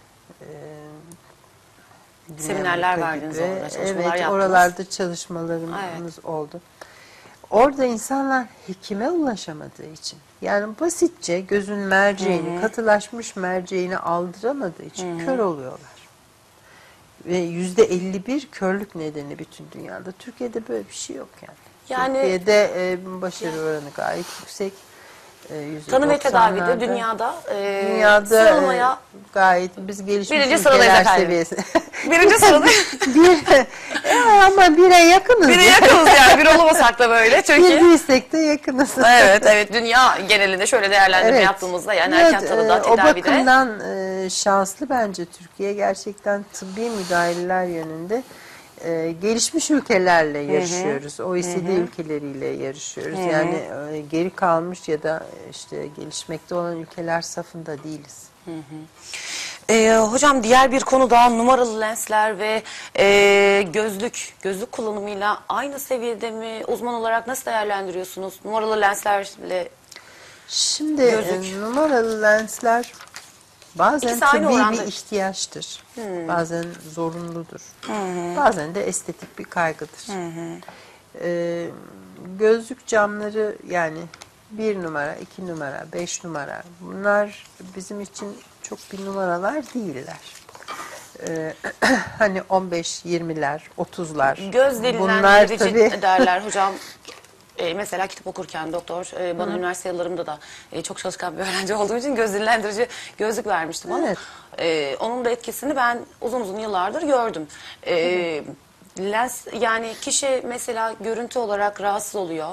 Seminerler verdiniz orada, çalışmalar evet, yaptınız. oralarda çalışmalarımız oldu. Orada insanlar hekime ulaşamadığı için, yani basitçe gözün merceğini, katılaşmış merceğini aldıramadığı için kör oluyorlar. Ve %51 körlük nedeni bütün dünyada. Türkiye'de böyle bir şey yok yani. Türkiye'de başarı oranı gayet yüksek. Tanı ve tedavide %90'larda. dünyada, Dünyada sıralamaya gayet biz gelişmiş birinci sıradayız ülkeler efendim. seviyesi. birinci sırada Ama bire yakınız. biri yakınız yani, bir olamasak da böyle Bir çünkü. değilsek de yakınız. Evet, dünya genelinde şöyle değerlendirme yaptığımızda yani erken tanıda, o tedavide. bakımdan şanslı bence Türkiye, gerçekten tıbbi müdahaleler yönünde gelişmiş ülkelerle yarışıyoruz. OECD ülkeleriyle yarışıyoruz. Yani geri kalmış ya da işte gelişmekte olan ülkeler safında değiliz. Hocam diğer bir konu daha numaralı lensler ve gözlük kullanımıyla aynı seviyede mi, uzman olarak nasıl değerlendiriyorsunuz? Numaralı lenslerle Şimdi gözlük. numaralı lensler bazen İkisi aynı tıbbi oranda. bir ihtiyaçtır. Bazen zorunludur. Bazen de estetik bir kaygıdır. Gözlük camları, yani 1 numara, 2 numara, 5 numara, bunlar bizim için çok bir numaralar değiller. Hani 15, 20'ler, 30'lar. Göz Bunlar dinlendirici tabii derler hocam. Mesela kitap okurken doktor bana üniversite yıllarımda da çok çalışkan bir öğrenci olduğum için göz dinlendirici gözlük vermişti bana. Evet. Onun da etkisini ben uzun yıllardır gördüm. Lens, yani kişi mesela görüntü olarak rahatsız oluyor.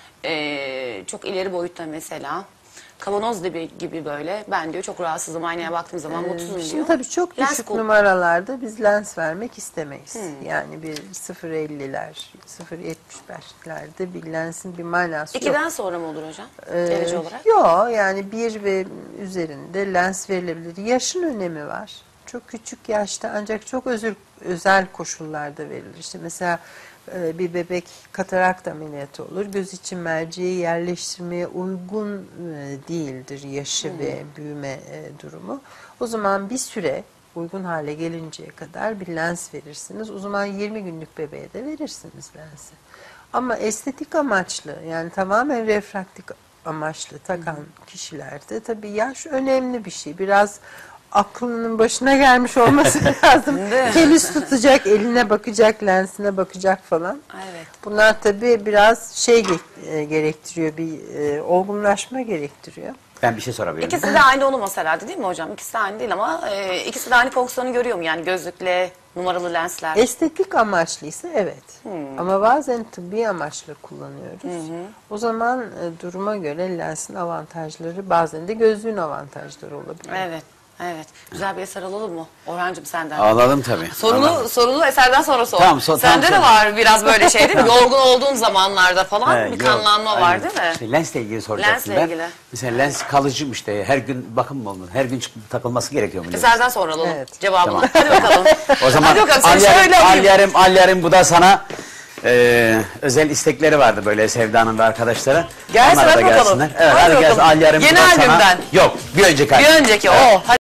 Çok ileri boyutta mesela. Kavanoz gibi böyle. Ben diyor çok rahatsızım. Aynaya baktığım zaman mutsuzum diyor. Şimdi tabii çok Lens düşük numaralarda biz lens vermek istemeyiz. Yani bir 0.50'ler, 0.75'lerde bir lensin bir manası yok. 2'den sonra mı olur hocam? Derece olarak? Yok, yani 1 ve üzerinde lens verilebilir. Yaşın önemi var. Çok küçük yaşta ancak çok özel koşullarda verilir. İşte mesela bir bebek katarakt ameliyatı olur. Göz için merceği yerleştirmeye uygun değildir yaşı ve büyüme durumu. O zaman bir süre uygun hale gelinceye kadar bir lens verirsiniz. O zaman 20 günlük bebeğe de verirsiniz lensi. Ama estetik amaçlı, yani tamamen refraktif amaçlı takan kişilerde tabii yaş önemli bir şey. Biraz aklının başına gelmiş olması lazım. Temiz tutacak, eline bakacak, lensine bakacak falan. Evet. Bunlar tabii biraz gerektiriyor, bir olgunlaşma gerektiriyor. Ben bir şey sorabilirim. İkisi de aynı olmaz herhalde, değil mi hocam? İkisi de aynı değil ama ikisi de aynı fonksiyonu görüyor mu? Yani gözlükle numaralı lensler. Estetik amaçlıysa evet. Ama bazen tıbbi amaçla kullanıyoruz. O zaman duruma göre lensin avantajları, bazen de gözlüğün avantajları olabilir. Evet. Güzel bir eser alalım mı? Orhancığım senden. Alalım tabii. Sorunu eserden sonra sor. Tamam, Sende de var biraz böyle şey değil mi? Yorgun olduğun zamanlarda falan Evet, bir yok, kanlanma var aynen. değil mi? İşte lensle ilgili soracaktım Lensle ben. ilgili. Mesela lens kalıcı işte, her gün bakım mı olur? Her gün çıkıp takılması gerekiyor mu? lens? Eserden sonra alalım Evet. cevabını. Hadi bakalım. O zaman Hadi bakalım seni şöyle alayım. al yarim bu da sana özel istekleri vardı böyle Sevda'nın ve arkadaşlara. Gelsin, Onlar da hadi bakalım. gelsinler. Evet, Hadi hadi gelsin, bakalım. al yarim bu Yeni da sana. albümden. Yok, bir önceki Bir albüm. önceki Evet. o. Hadi.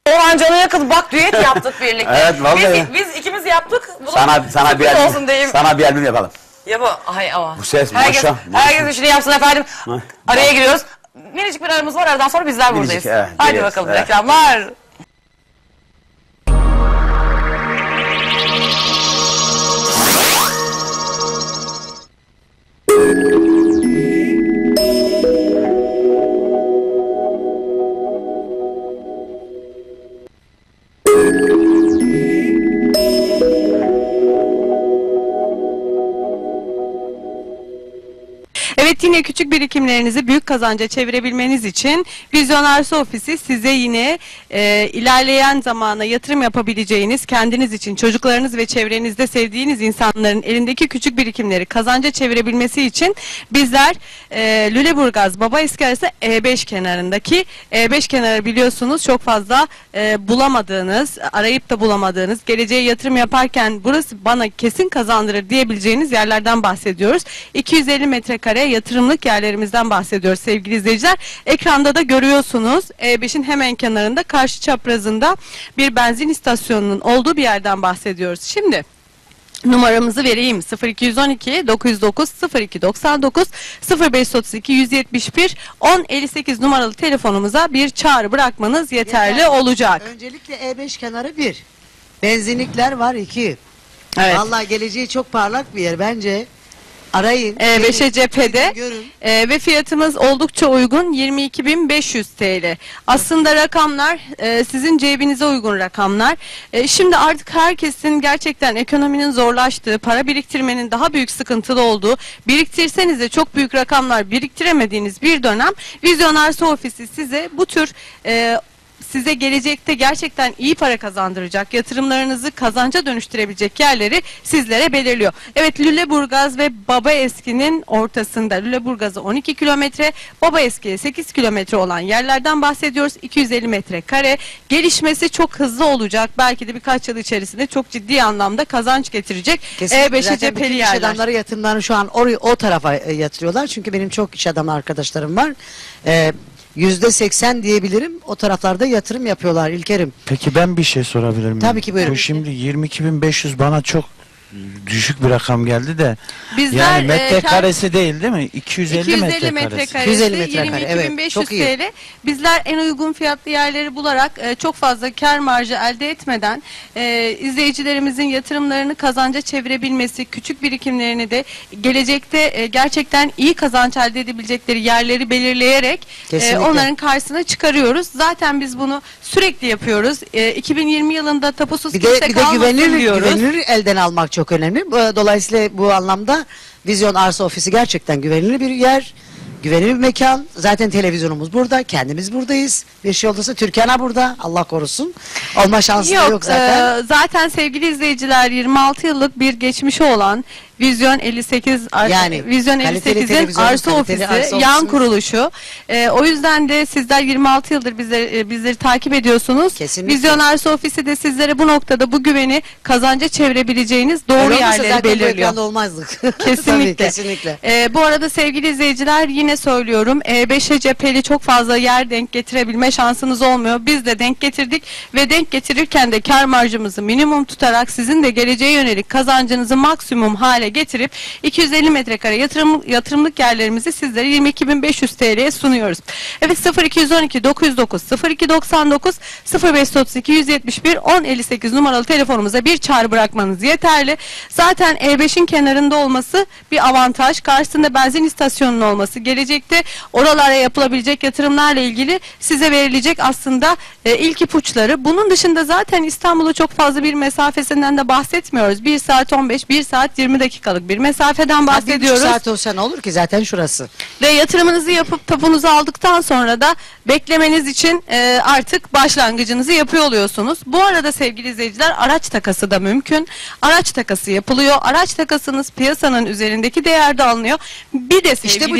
Oğlan cana yakın. Bak düet yaptık birlikte. Evet, vallahi. Biz ikimiz yaptık. Bunu sana bir albüm yapalım. Ya ay ama. Bu ses herkes, maşallah. herkes işini yapsın efendim. Araya giriyoruz. Minicik bir aramız var. Aradan sonra bizler buradayız. Evet, hadi geliyoruz, bakalım evet. reklamlar. Evet, yine küçük birikimlerinizi büyük kazanca çevirebilmeniz için Vizyon Arsa Ofisi size yine ilerleyen zamana yatırım yapabileceğiniz, kendiniz için, çocuklarınız ve çevrenizde sevdiğiniz insanların elindeki küçük birikimleri kazanca çevirebilmesi için bizler Lüleburgaz Babaeski arası E5 kenarındaki E5 kenarı biliyorsunuz çok fazla bulamadığınız, arayıp da bulamadığınız, geleceğe yatırım yaparken burası bana kesin kazandırır diyebileceğiniz yerlerden bahsediyoruz. 250 metrekare yatırımlık yerlerimizden bahsediyoruz sevgili izleyiciler. Ekranda da görüyorsunuz E5'in hemen kenarında karşı çaprazında bir benzin istasyonunun olduğu bir yerden bahsediyoruz. Şimdi numaramızı vereyim. 0212 909 0299 0532 171 1058 numaralı telefonumuza bir çağrı bırakmanız yeterli olacak. Öncelikle E5 kenarı 1. Benzinlikler var 2. Evet. Vallahi geleceği çok parlak bir yer bence. Arayın. E5'e cephede görün. ve fiyatımız oldukça uygun 22.500 TL. Aslında rakamlar sizin cebinize uygun rakamlar. Şimdi artık herkesin gerçekten ekonominin zorlaştığı, para biriktirmenin daha büyük sıkıntılı olduğu, biriktirseniz de çok büyük rakamlar biriktiremediğiniz bir dönem Vizyon Arsa Ofisi size bu tür size gelecekte gerçekten iyi para kazandıracak, yatırımlarınızı kazanca dönüştürebilecek yerleri sizlere belirliyor. Evet, Lüleburgaz ve Babaeski'nin ortasında, Lüleburgaz'a 12 kilometre, Babaeski'ye 8 kilometre olan yerlerden bahsediyoruz. 250 metrekare, gelişmesi çok hızlı olacak. Belki de birkaç yıl içerisinde çok ciddi anlamda kazanç getirecek. Kesinlikle. E5'e cepheli bütün iş yerler. adamları yatırımlarını şu an o tarafa yatırıyorlar. Çünkü benim çok iş adamı arkadaşlarım var. %80 diyebilirim. O taraflarda yatırım yapıyorlar İlker'im. Peki ben bir şey sorabilir miyim? Tabii ki, buyurun. Bu şimdi 22.500 bana çok düşük bir rakam geldi de. Bizler, yani metrekaresi değil mi? 250 metrekaresi. 250 metrekare, evet, 22.500 çok iyi. TL. Bizler en uygun fiyatlı yerleri bularak çok fazla kar marjı elde etmeden izleyicilerimizin yatırımlarını kazanca çevirebilmesi, küçük birikimlerini de gelecekte gerçekten iyi kazanç elde edebilecekleri yerleri belirleyerek Kesinlikle. onların karşısına çıkarıyoruz. Zaten biz bunu sürekli yapıyoruz. 2020 yılında tapusuz Bir kimse de kalmasın diyoruz. güvenilir elden almak çok önemli. Dolayısıyla bu anlamda Vizyon Arsa Ofisi gerçekten güvenilir bir yer. Güvenilir bir mekan. Zaten televizyonumuz burada. Kendimiz buradayız. Bir şey olursa Türkan'a burada. Allah korusun. Olma şansı da yok zaten. Zaten sevgili izleyiciler 26 yıllık bir geçmişi olan Vizyon 58 Yani Vizyon kaliteli 58'in televizyon, arsa kaliteli ofisi, arsa yan ofisimiz. kuruluşu. O yüzden de sizler 26 yıldır bizleri takip ediyorsunuz. Kesinlikle. Vizyon Arsa Ofisi de sizlere bu noktada bu güveni kazanca çevirebileceğiniz doğru Öyle olmasa yerleri zaten bu belirliyor. ekranda olmazdık. Kesinlikle. Tabii, kesinlikle. Bu arada sevgili izleyiciler yine söylüyorum E5'e cepheli çok fazla yer denk getirebilme şansınız olmuyor. Biz de denk getirdik ve denk getirirken de kar marjımızı minimum tutarak sizin de geleceğe yönelik kazancınızı maksimum hale getirip 250 metrekare yatırımlık yerlerimizi sizlere 22.500 TL'ye sunuyoruz. Evet, 0212 909 0299 0532 171 1058 numaralı telefonumuza bir çağrı bırakmanız yeterli. Zaten E5'in kenarında olması bir avantaj. Karşısında benzin istasyonunun olması, gelecekte oralara yapılabilecek yatırımlarla ilgili size verilecek aslında ilk ipuçları. Bunun dışında zaten İstanbul'a çok fazla bir mesafesinden de bahsetmiyoruz. 1 saat 15, 1 saat 20 dakikalık bir mesafeden bahsediyoruz. 1,5 saat olsa ne olur ki zaten şurası. Ve yatırımınızı yapıp tapunuzu aldıktan sonra da beklemeniz için artık başlangıcınızı yapıyor oluyorsunuz. Bu arada sevgili izleyiciler araç takası da mümkün. Araç takası yapılıyor. Araç takasınız piyasanın üzerindeki değerde alınıyor. Bir de sevgili İşte bu çok izleyiciler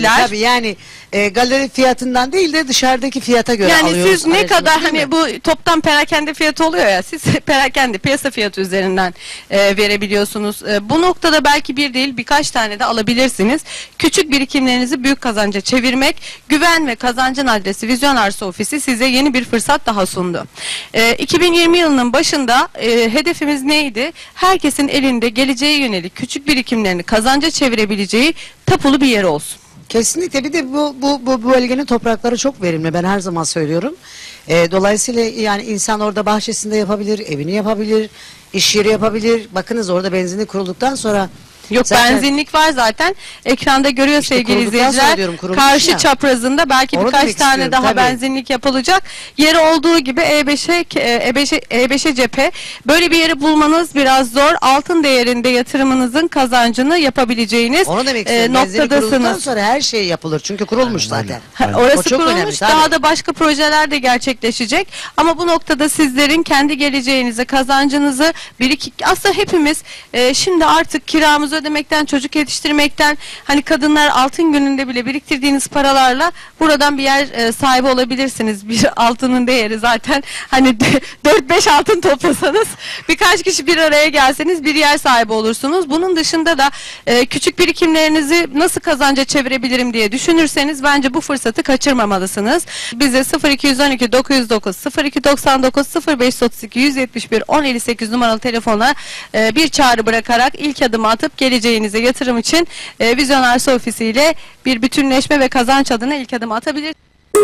aracılar. Tabii yani galeri fiyatından değil de dışarıdaki fiyata göre Yani alıyoruz. siz ne aracımızı, kadar değil hani mi? bu toptan perakende fiyatı oluyor ya, siz perakende piyasa fiyatı üzerinden verebiliyorsunuz. Bu noktada belki bir değil birkaç tane de alabilirsiniz. Küçük birikimlerinizi büyük kazanca çevirmek, güven ve kazancın adresi Vizyon Arsa Ofisi size yeni bir fırsat daha sundu. 2020 yılının başında hedefimiz neydi? Herkesin elinde geleceğe yönelik küçük birikimlerini kazanca çevirebileceği tapulu bir yer olsun. Kesinlikle, bir de bu bölgenin toprakları çok verimli, ben her zaman söylüyorum. Dolayısıyla yani insan orada bahçesinde yapabilir, evini yapabilir, iş yeri yapabilir. Bakınız orada benzinlik kurulduktan sonra Yok, zaten benzinlik var zaten. Ekranda görüyor İşte sevgili kurulduktan sonra izleyiciler. diyorum, kurulmuş Karşı ya. çaprazında belki Onu birkaç demek tane istiyorum, daha tabii. benzinlik yapılacak. Yeri olduğu gibi E5'e cephe. Böyle bir yeri bulmanız biraz zor. Altın değerinde yatırımınızın kazancını yapabileceğiniz onu demek istiyorum. Benzinlik kurulduktan noktadasınız. sonra her şey yapılır. Çünkü kurulmuş zaten. O Orası çok kurulmuş. önemli, tabii. Daha da başka projeler de gerçekleşecek. Ama bu noktada sizlerin kendi geleceğinizi, kazancınızı aslında hepimiz şimdi artık kiramızı ödemekten, çocuk yetiştirmekten, hani kadınlar altın gününde bile biriktirdiğiniz paralarla buradan bir yer sahibi olabilirsiniz. Bir altının değeri zaten hani 4-5 altın toplasanız, birkaç kişi bir araya gelseniz bir yer sahibi olursunuz. Bunun dışında da küçük birikimlerinizi nasıl kazanca çevirebilirim diye düşünürseniz bence bu fırsatı kaçırmamalısınız. Bize 0212 909 0299 0532 171 1058 numaralı telefona bir çağrı bırakarak ilk adımı atıp geleceğinize yatırım için Vizyon Arsa Ofisi ile bir bütünleşme ve kazanç adına ilk adımı atabilirsiniz.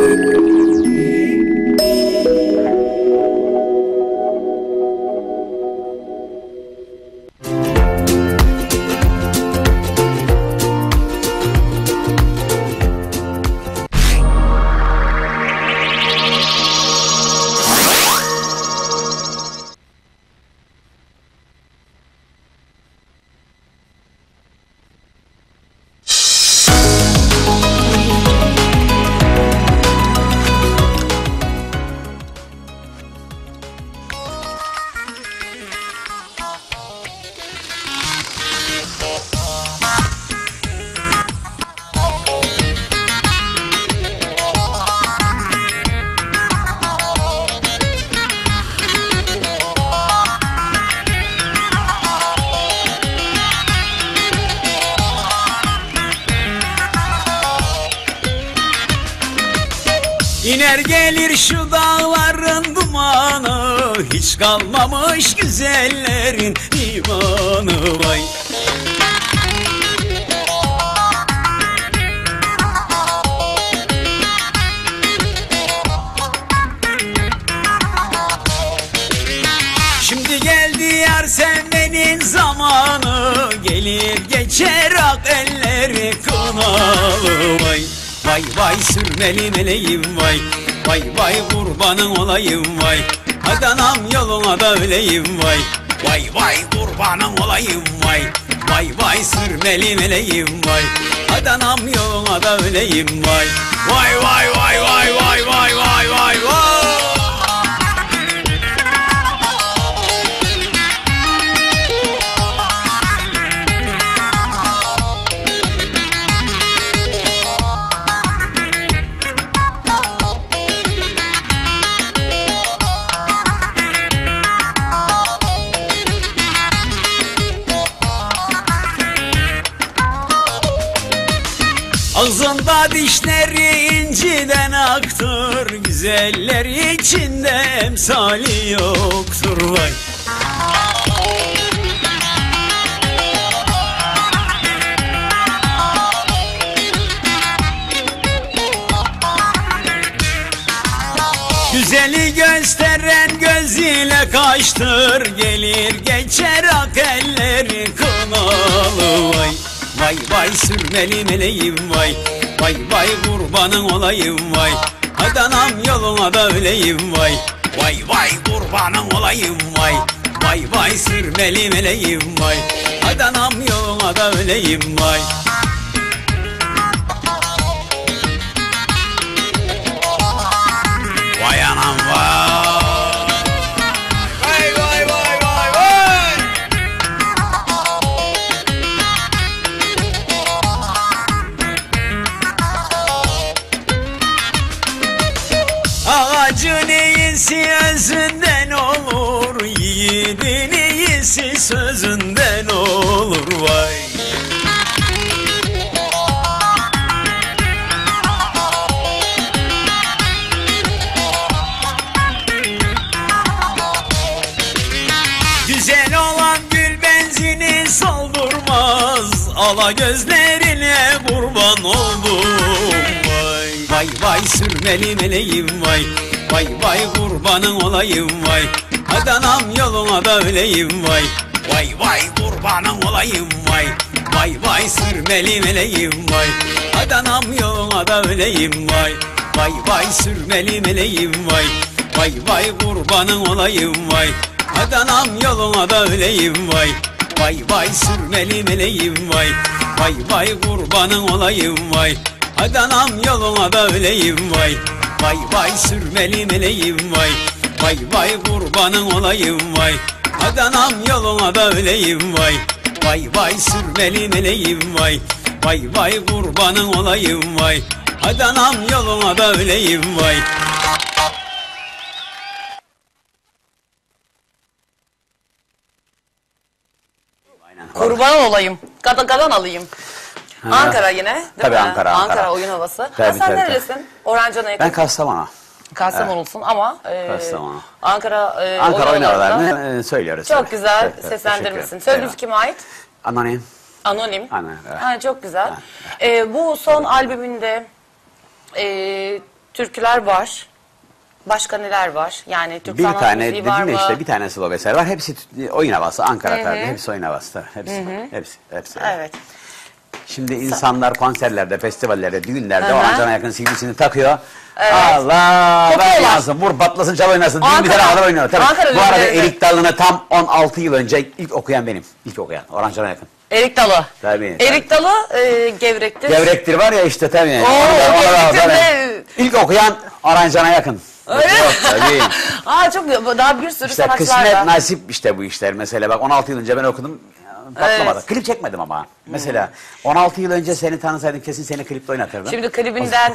İner gelir şu dağların dumanı, hiç kalmamış güzellerin imanı vay. Şimdi geldi yar sevmenin zamanı, gelir geçer ak elleri kınalı vay. Vay vay sürmeli meleğim vay, vay vay kurbanın olayım vay. Hadi anam yoluna da öleyim vay, vay vay kurbanın olayım vay. Vay vay sürmeli meleğim vay, hadi anam yoluna da öleyim vay. Vay vay vay vay vay vay vay vay vay. Ağzında dişleri inciden aktır, güzeller içinde emsali yoktur vay. Güzeli gösteren gözüyle kaçtır, gelir geçer ak elleri kınalı vay. Vay vay sürmeli meleğim vay, vay vay kurbanın olayım vay. Hadi anam yoluna da öleyim vay, vay vay kurbanın olayım vay. Vay vay sürmeli meleğim vay, hadi anam yoluna da öleyim vay. Vay anam vay. Vay vay vay vay vay. iyisi özünden olur, yiğidin iyisi sözünden olur vay. Güzel olan gül benzini soldurmaz, ala gözlerine kurban oldum vay. Vay vay sürmeli meleğim vay, vay vay kurbanın olayım vay. Hadi anam yoluna da öleyim vay, vay vay kurbanın olayım vay. Vay vay sürmeli meleğim vay, hadi anam yoluna da öleyim vay. Vay vay sürmeli meleğim vay, vay vay kurbanın olayım vay. Hadi anam yoluna da öleyim vay. Vay vay sürmeli meleğim vay, vay vay kurbanın olayım vay. Hadi anam yoluna da öleyim vay. Vay vay sürmeli meleğim vay, vay vay kurbanın olayım vay. Hadi anam yoluna da öleyim vay. Vay vay sürmeli meleğim vay, vay vay kurbanın olayım vay. Hadi anam yoluna da öleyim vay. Kurban olayım. Gadan alayım. Ankara yine değil Tabii mi? Ankara. Ankara oyun havası. Tabii, Sen tabii, nerelisin? Orhancan'a yakın. Ben Kastamonu. Kastamonulusun ama Kastamonu. Ankara Ankara oyun havalarında havalarını söylüyoruz. çok tabii. güzel Evet, evet, seslendirmişsin. teşekkür Sözünüz ederim. kime ait? Anonim. Anonim. Anonim, evet. Ha, çok güzel. Bu son albümünde türküler var. Başka neler var? Yani Türk Bir sanat tane müziği var dedim mı? ya işte bir tane slow eser var. Hepsi oyun havası. Ankara tabii. Hepsi oyun havası tabii. Hepsi. Evet. Şimdi insanlar konserlerde, festivallerde, düğünlerde Hı hı. Orhancan'a yakın CD'sini takıyor. Evet. Allah! Ben Kopuyorlar. yansın, vur patlasın, çal oynasın. Düğün Ankara- bir tane kadar oynuyor. Tabii. Ankara Bu arada düğünlerinde. Erik Dalı'nı tam 16 yıl önce ilk okuyan benim. İlk okuyan. Orhancan'a yakın. Erik Dalı. Tabii, Erik Dalı Gevrek'tir. Gevrektir var ya işte tabii. Oo, Gevrek'tir tabii. de- İlk okuyan Orhancan'a yakın. Öyle mi? Yok, tabii. Aa çok daha bir sürü İşte sanatçılar kısmet var. nasip işte bu işler. Mesela bak 16 yıl önce ben okudum. Patlamadı. Evet. Klip çekmedim ama. Mesela 16 yıl önce seni tanısaydım kesin seni klipte oynatırdım. Şimdi klibinden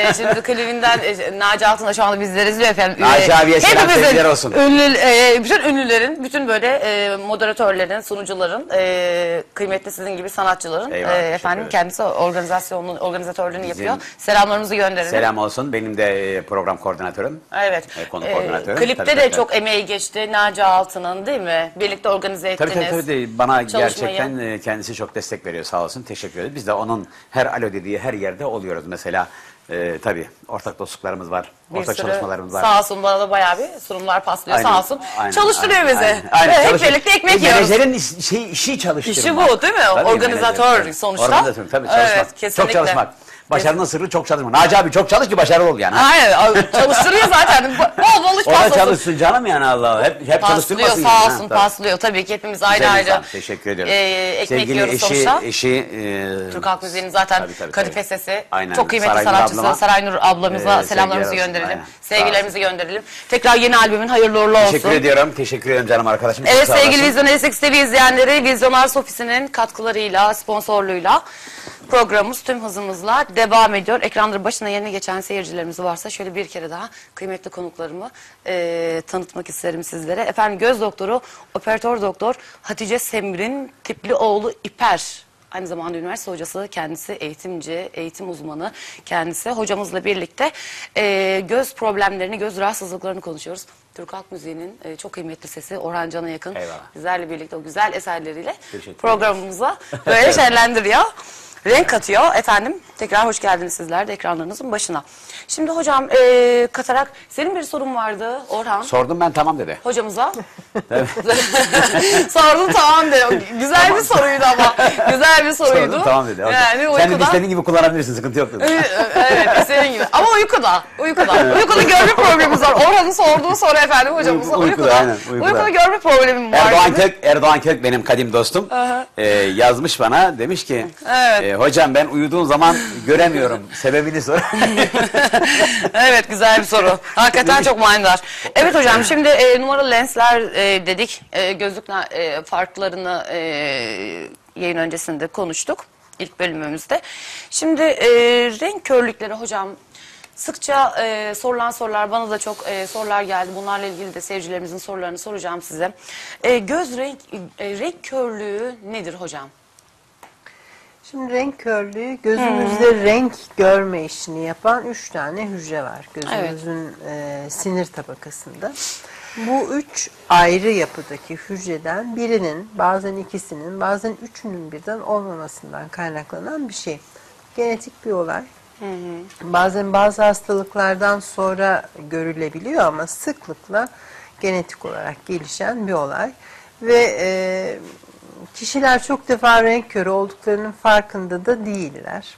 Naci Altın da şu anda bizleri izliyor efendim. Naci abiye selam, Hepimizin sevgiler olsun. bütün ünlülerin, bütün böyle moderatörlerin, sunucuların, kıymetli sizin gibi sanatçıların Eyvallah, teşekkür efendim ederim. kendisi organizatörlüğünü yapıyor. Bizim- Selamlarımızı gönderelim. Selam olsun. Benim de program koordinatörüm. Evet. Konu koordinatörü. Klipte Tabii, de tabii. çok emeği geçti Naci Altın'ın değil mi? Birlikte organize ettiniz. Tabii. Bana çalışmayı. gerçekten kendisi çok destek veriyor sağ olsun. Teşekkür ederiz. Biz de onun her alo dediği her yerde oluyoruz. Mesela tabii ortak dostluklarımız var. Bir Ortak sürü çalışmalarımız var. sağ olsun bana da bayağı bir sunumlar paslıyor Aynen, sağ olsun. aynen, Çalıştırıyor aynen, bizi. aynen. Hep Çalışıyor. birlikte ekmek yiyoruz. Menajerin işi çalıştırmak. İşi bu değil mi? Tabii, Organizatör menajer, tabii. sonuçta. Organizatör tabii çalışmak. Evet, kesinlikle. Çok çalışmak. Başarının sırrı çok çalışmak. Naci abi çok çalış ki başarılı ol yani. Hayır, çalıştırıyor zaten. Bol bol iş O da paslasın. çalışsın canım yani Allah. Hep Paslıyor çalıştırmasın. sağ yani, olsun ha, tabii. paslıyor. Tabii ki hepimiz ayrı Güzel ayrı. insan, teşekkür ediyorum. Ekmek Sevgili yiyoruz sonuçta. eşi Türk Halk Müziği'nin zaten tabii, kadife tabii. sesi. Aynen. Çok kıymetli Saraynur sanatçısı ablama, Saraynur ablamıza sevgiler selamlarımızı olsun, gönderelim. aynen. Sevgilerimizi gönderelim. Tekrar yeni albümün hayırlı uğurlu olsun. Teşekkür ediyorum. Teşekkür ederim canım arkadaşım. Evet Çok sağ sevgili olasın. Vizyon 58 TV izleyenleri, Vizyon Arts Ofisi'nin katkılarıyla, sponsorluğuyla programımız tüm hızımızla devam ediyor. Ekranları başına yeni geçen seyircilerimiz varsa şöyle bir kere daha kıymetli konuklarımı tanıtmak isterim sizlere. Efendim göz doktoru, operatör doktor Hatice Semrin tipli oğlu İper. Aynı zamanda üniversite hocası, kendisi eğitimci, eğitim uzmanı kendisi. Hocamızla birlikte göz problemlerini, göz rahatsızlıklarını konuşuyoruz. Türk Halk Müziği'nin çok kıymetli sesi Orhancan'a yakın. Eyvallah. Bizlerle birlikte o güzel eserleriyle Teşekkür programımıza böyle şenlendiriyor. Renk katıyor. Efendim tekrar hoş geldiniz sizler de ekranlarınızın başına. Şimdi hocam katarak senin bir sorun vardı Orhan. Sordum ben tamam dedi. Hocamıza. Sordum tamam dedi. Güzel bir soruydu ama. Güzel bir soruydu. Sordum tamam dedi. Okay. Yani Sen de uykuda. istediğin gibi kullanabilirsin sıkıntı yok dedi. Evet istediğin gibi. Ama uykuda. Uykuda görme problemimiz var. Orhan'ın sorduğu soru efendim hocamıza. Uykuda, aynen, uykuda. Görme problemim var. Erdoğan Kök benim kadim dostum. Yazmış bana demiş ki Evet. hocam ben uyuduğum zaman göremiyorum. Sebebini sor. Evet güzel bir soru. Hakikaten çok manidar. Evet hocam şimdi numaralı lensler dedik. Gözlük farklarını yayın öncesinde konuştuk. İlk bölümümüzde. Şimdi renk körlükleri hocam sıkça sorulan sorular, bana da çok sorular geldi. Bunlarla ilgili de seyircilerimizin sorularını soracağım size. Göz renk körlüğü nedir hocam? Şimdi renk körlüğü gözümüzde renk görme işini yapan 3 tane hücre var gözümüzün sinir tabakasında. Bu 3 ayrı yapıdaki hücreden birinin, bazen ikisinin, bazen üçünün birden olmamasından kaynaklanan bir şey. Genetik bir olay. Bazen bazı hastalıklardan sonra görülebiliyor ama sıklıkla genetik olarak gelişen bir olay. Ve kişiler çok defa renk körü olduklarının farkında da değiller.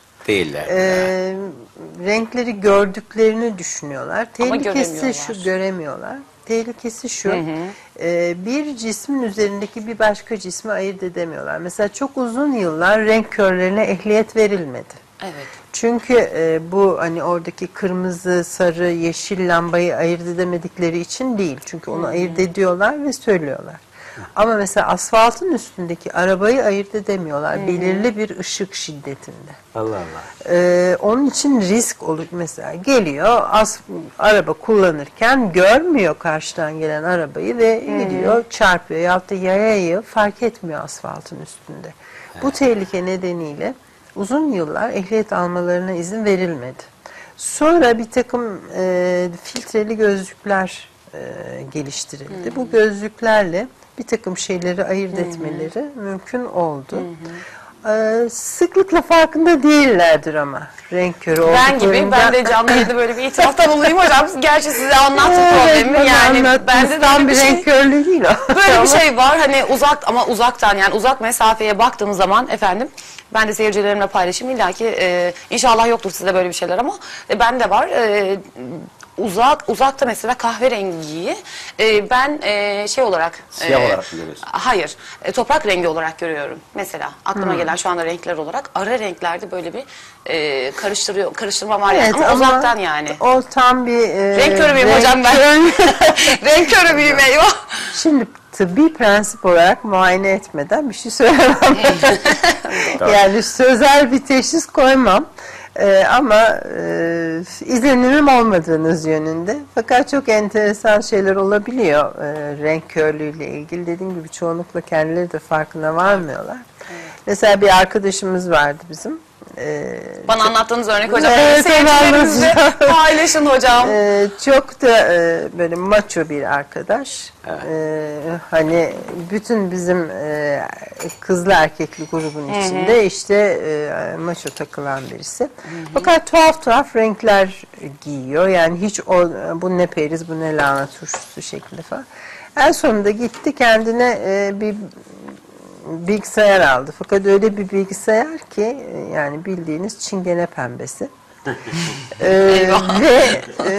Renkleri gördüklerini düşünüyorlar. Tehlikesi şu, göremiyorlar. Tehlikesi şu, bir cismin üzerindeki bir başka cismi ayırt edemiyorlar. Mesela çok uzun yıllar renk körlerine ehliyet verilmedi. Evet. Çünkü bu hani oradaki kırmızı, sarı, yeşil lambayı ayırt edemedikleri için değil. Çünkü onu ayırt ediyorlar ve söylüyorlar. Ama mesela asfaltın üstündeki arabayı ayırt edemiyorlar. Belirli bir ışık şiddetinde. Allah Allah. Onun için risk olur. Mesela geliyor, araba kullanırken görmüyor karşıdan gelen arabayı ve gidiyor, çarpıyor. Yahut da yayayı fark etmiyor asfaltın üstünde. Bu tehlike nedeniyle uzun yıllar ehliyet almalarına izin verilmedi. Sonra bir takım filtreli gözlükler geliştirildi. Bu gözlüklerle bir takım şeyleri ayırt etmeleri mümkün oldu. Sıklıkla farkında değillerdir ama renk körü olduklarında. Ben gibi, ben de canlı yayında böyle bir itirafta bulunayım hocam. Gerçi size anlattım problemi. Yani bende de bir renk körlüğü değil o. Böyle bir şey var hani uzaktan yani uzak mesafeye baktığım zaman efendim, ben de seyircilerimle paylaşayım illaki inşallah yoktur sizde böyle bir şeyler ama ben de var. Uzakta mesela kahverengiyi ben şey olarak siyah olarak mı görüyorsun? Hayır, toprak rengi olarak görüyorum. Mesela aklıma gelen şu anda renkler olarak ara renklerde böyle bir karıştırma var yani. Ama uzaktan yani. O tam bir renk körü müyüm hocam ben? Renk körü müyüm eyvah? Şimdi tıbbi prensip olarak muayene etmeden bir şey söylemem. Yani sözel bir teşhis koymam. Ama izlenimim olmadığınız yönünde. Fakat çok enteresan şeyler olabiliyor renk körlüğüyle ilgili. Dediğim gibi çoğunlukla kendileri de farkına varmıyorlar. Mesela bir arkadaşımız vardı bizim. Bana anlattığınız örnek hocam. Evet, seyircilerimizle paylaşın hocam. Çok da böyle maço bir arkadaş. Hani bütün bizim kızlı erkekli grubun içinde işte maço takılan birisi. Fakat tuhaf renkler giyiyor. Yani hiç bu ne periz, bu ne lahana turşusu şeklinde falan. En sonunda gitti kendine bir bilgisayar aldı. Fakat öyle bir bilgisayar ki yani bildiğiniz çingene pembesi. Ve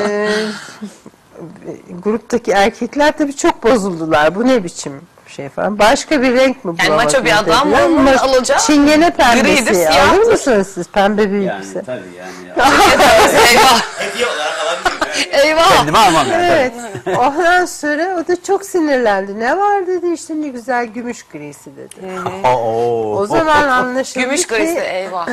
gruptaki erkekler tabii çok bozuldular. Bu ne biçim şey falan. Başka bir renk mi yani maço bir adam mı alacak? Çingene pembesi. Gridir, alır mısınız siz? Pembe bir elbise. Yani tabii yani. Eyvah. Hediye olarak alabilirim. Eyvah. Kendime almam yani. Evet. Ondan sonra o da çok sinirlendi. Ne var dedi, işte ne güzel gümüş grisi dedi. O zaman anlaşıldı Gümüş grisi ki eyvah.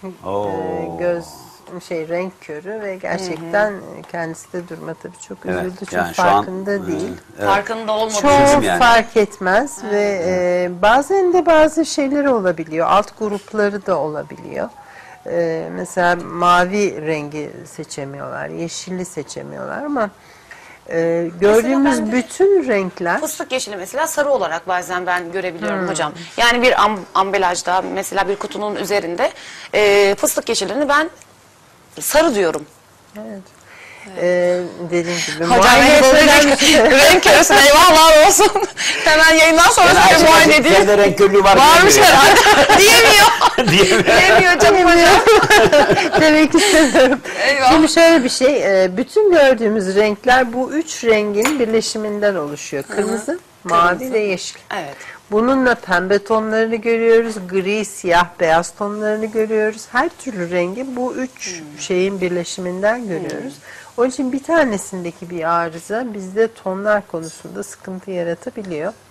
renk körü ve gerçekten kendisi de duruma tabii çok üzüldü. Çünkü yani farkında değil. Farkında olmadığı Çok yani. fark etmez ve bazen de bazı şeyler olabiliyor. Alt grupları da olabiliyor. Mesela mavi rengi seçemiyorlar, yeşili seçemiyorlar ama gördüğümüz bütün renkler... Fıstık yeşili mesela sarı olarak bazen ben görebiliyorum hocam. Yani bir ambalajda mesela bir kutunun üzerinde fıstık yeşilini ben sarı diyorum. Evet. Dediğim gibi Hocam renk körüsün eyvahlar olsun. Hemen yayından sonra size muayene edeyim. Sende renk körlüğü var. Varmış herhalde. Diyemiyor. Diyemiyor canım hocam. Demek istemiyorum. Eyvah. Şimdi şöyle bir şey. Bütün gördüğümüz renkler bu 3 rengin birleşiminden oluşuyor. Kırmızı, mavi ve yeşil. Evet. Bununla pembe tonlarını görüyoruz. Gri, siyah, beyaz tonlarını görüyoruz. Her türlü rengi bu 3 şeyin birleşiminden görüyoruz. Onun için bir tanesindeki bir arıza bizde tonlar konusunda sıkıntı yaratabiliyor.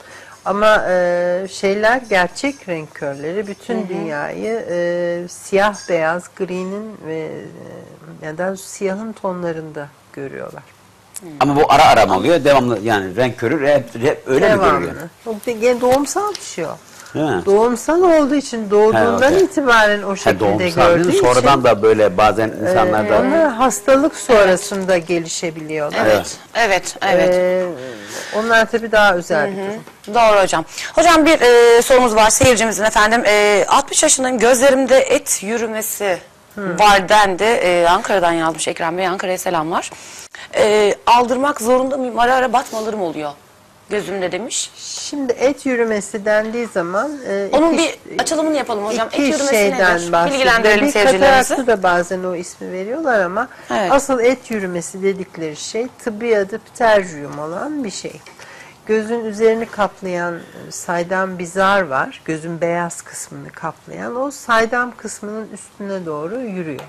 Ama şeyler gerçek renk körleri bütün dünyayı siyah, beyaz, gri'nin ve ya da siyahın tonlarında görüyorlar. Ama bu ara ara mı oluyor? Devamlı yani renk körü hep öyle mi görülüyor? Devamlı. Doğumsal bir şey o. He. Doğumsal olduğu için doğduğundan itibaren o şekilde gördüğü için. Sonradan da böyle bazen insanlarda... Onlar hastalık sonrasında gelişebiliyorlar. Evet. Onlar tabii daha özel bir durum. Doğru hocam. Hocam bir sorumuz var seyircimizin efendim. 60 yaşındayım, gözlerimde et yürümesi var dendi. Ankara'dan yazmış Ekrem Bey. Ankara'ya selamlar. Aldırmak zorunda mıyım? Ara ara batmalarım oluyor gözümde demiş. Şimdi et yürümesi dendiği zaman onun bir açılımını yapalım hocam. Et yürümesi nedir? bahsediyor. Bilgilendirelim seyircilerimizi. Kataraktı da bazen o ismi veriyorlar ama asıl et yürümesi dedikleri şey tıbbi adı pterygium olan bir şey. Gözün üzerini kaplayan saydam bir zar var. Gözün beyaz kısmını kaplayan. O saydam kısmının üstüne doğru yürüyor.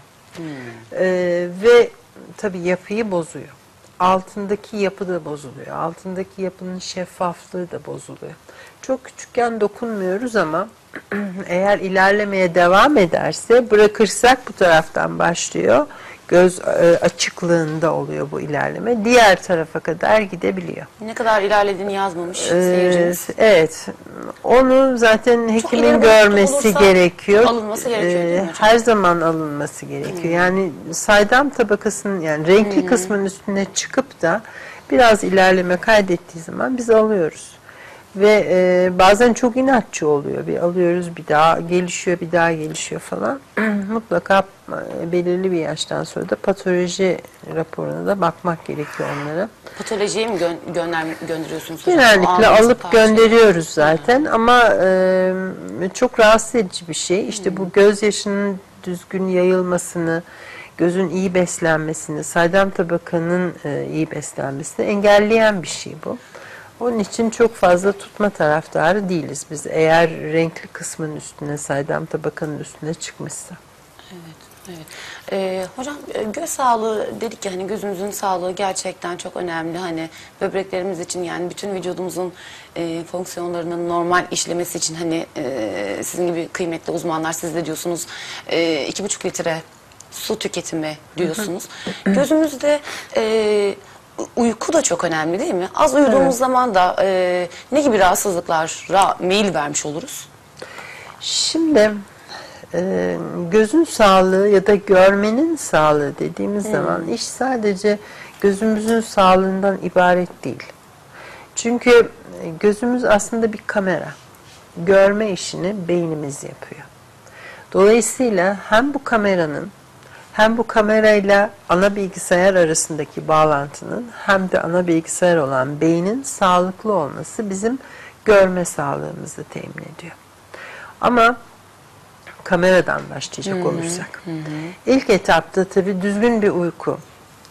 Ve tabii yapıyı bozuyor. Altındaki yapı da bozuluyor. Altındaki yapının şeffaflığı da bozuluyor. Çok küçükken dokunmuyoruz ama eğer ilerlemeye devam ederse, bırakırsak bu taraftan başlıyor. Göz açıklığında oluyor bu ilerleme. Diğer tarafa kadar gidebiliyor. Ne kadar ilerlediğini yazmamış seyircimiz. Evet. Onu zaten hekimin görmesi gerekiyor. Alınması gerekiyor değil mi hocam? Her zaman alınması gerekiyor. Yani saydam tabakasının yani renkli kısmının üstüne çıkıp da biraz ilerleme kaydettiği zaman biz alıyoruz. Ve bazen çok inatçı oluyor. Bir alıyoruz, bir daha gelişiyor, bir daha gelişiyor falan. Mutlaka belirli bir yaştan sonra da patoloji raporuna da bakmak gerekiyor onlara. Patolojiye mi gönderiyorsunuz? Genellikle alıp gönderiyoruz zaten ama çok rahatsız edici bir şey. İşte bu gözyaşının düzgün yayılmasını, gözün iyi beslenmesini, saydam tabakanın iyi beslenmesini engelleyen bir şey bu. Onun için çok fazla tutma taraftarı değiliz biz. Eğer renkli kısmın üstüne, saydam tabakanın üstüne çıkmışsa. Evet. Hocam göz sağlığı dedik ya, hani gözümüzün sağlığı gerçekten çok önemli. Hani böbreklerimiz için, yani bütün vücudumuzun fonksiyonlarının normal işlemesi için hani sizin gibi kıymetli uzmanlar, siz de diyorsunuz 2,5 litre su tüketimi diyorsunuz. Gözümüzde uyku da çok önemli değil mi? Az uyuduğumuz zaman da ne gibi rahatsızlıklara meyil vermiş oluruz? Şimdi gözün sağlığı ya da görmenin sağlığı dediğimiz zaman iş sadece gözümüzün sağlığından ibaret değil. Çünkü gözümüz aslında bir kamera. Görme işini beynimiz yapıyor. Dolayısıyla hem bu kameranın hem bu kamerayla ana bilgisayar arasındaki bağlantının hem de ana bilgisayar olan beynin sağlıklı olması bizim görme sağlığımızı temin ediyor. Ama kameradan başlayacak olursak. İlk etapta tabii düzgün bir uyku,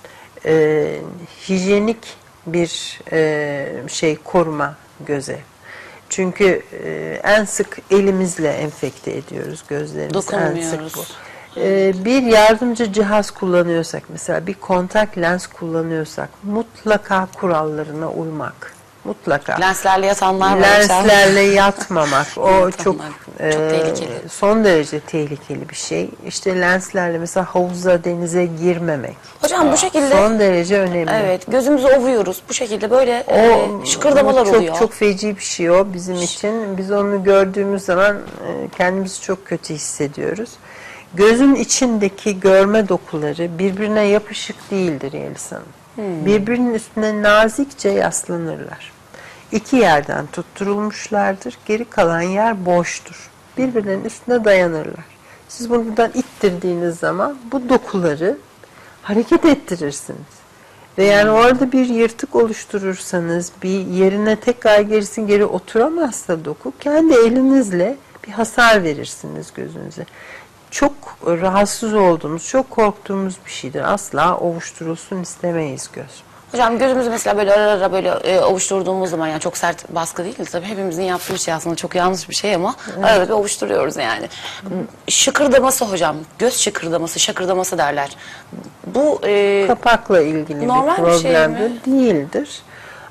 hijyenik bir koruma göze. Çünkü en sık elimizle enfekte ediyoruz gözlerimizi. En sık bu. Bir yardımcı cihaz kullanıyorsak, mesela bir kontak lens kullanıyorsak mutlaka kurallarına uymak. Mutlaka. Lenslerle yatanlar var. Lenslerle yatmamak. O çok tehlikeli. Son derece tehlikeli bir şey. İşte lenslerle mesela havuza, denize girmemek. Hocam bu şekilde son derece önemli. Evet, gözümüzü ovuyoruz. Bu şekilde böyle şıkırdamalar oluyor. Çok feci bir şey o bizim için. Biz onu gördüğümüz zaman kendimizi çok kötü hissediyoruz. Gözün içindeki görme dokuları birbirine yapışık değildir Yeliz Hanım. Birbirinin üstüne nazikçe yaslanırlar. İki yerden tutturulmuşlardır. Geri kalan yer boştur. Birbirinin üstüne dayanırlar. Siz bunu buradan ittirdiğiniz zaman bu dokuları hareket ettirirsiniz. Ve yani orada bir yırtık oluşturursanız, bir yerine tekrar geri oturamazsa doku, kendi elinizle bir hasar verirsiniz gözünüze. Çok rahatsız olduğumuz, çok korktuğumuz bir şeydir. Asla ovuşturulsun istemeyiz göz. Hocam gözümüzü mesela böyle ara ara böyle ovuşturduğumuz zaman, yani çok sert baskı değil tabii, hepimizin yaptığı bir şey aslında, çok yanlış bir şey ama arada bir ovuşturuyoruz yani. Şıkırdaması hocam, göz şakırdaması derler. Bu kapakla ilgili bir problem değildir.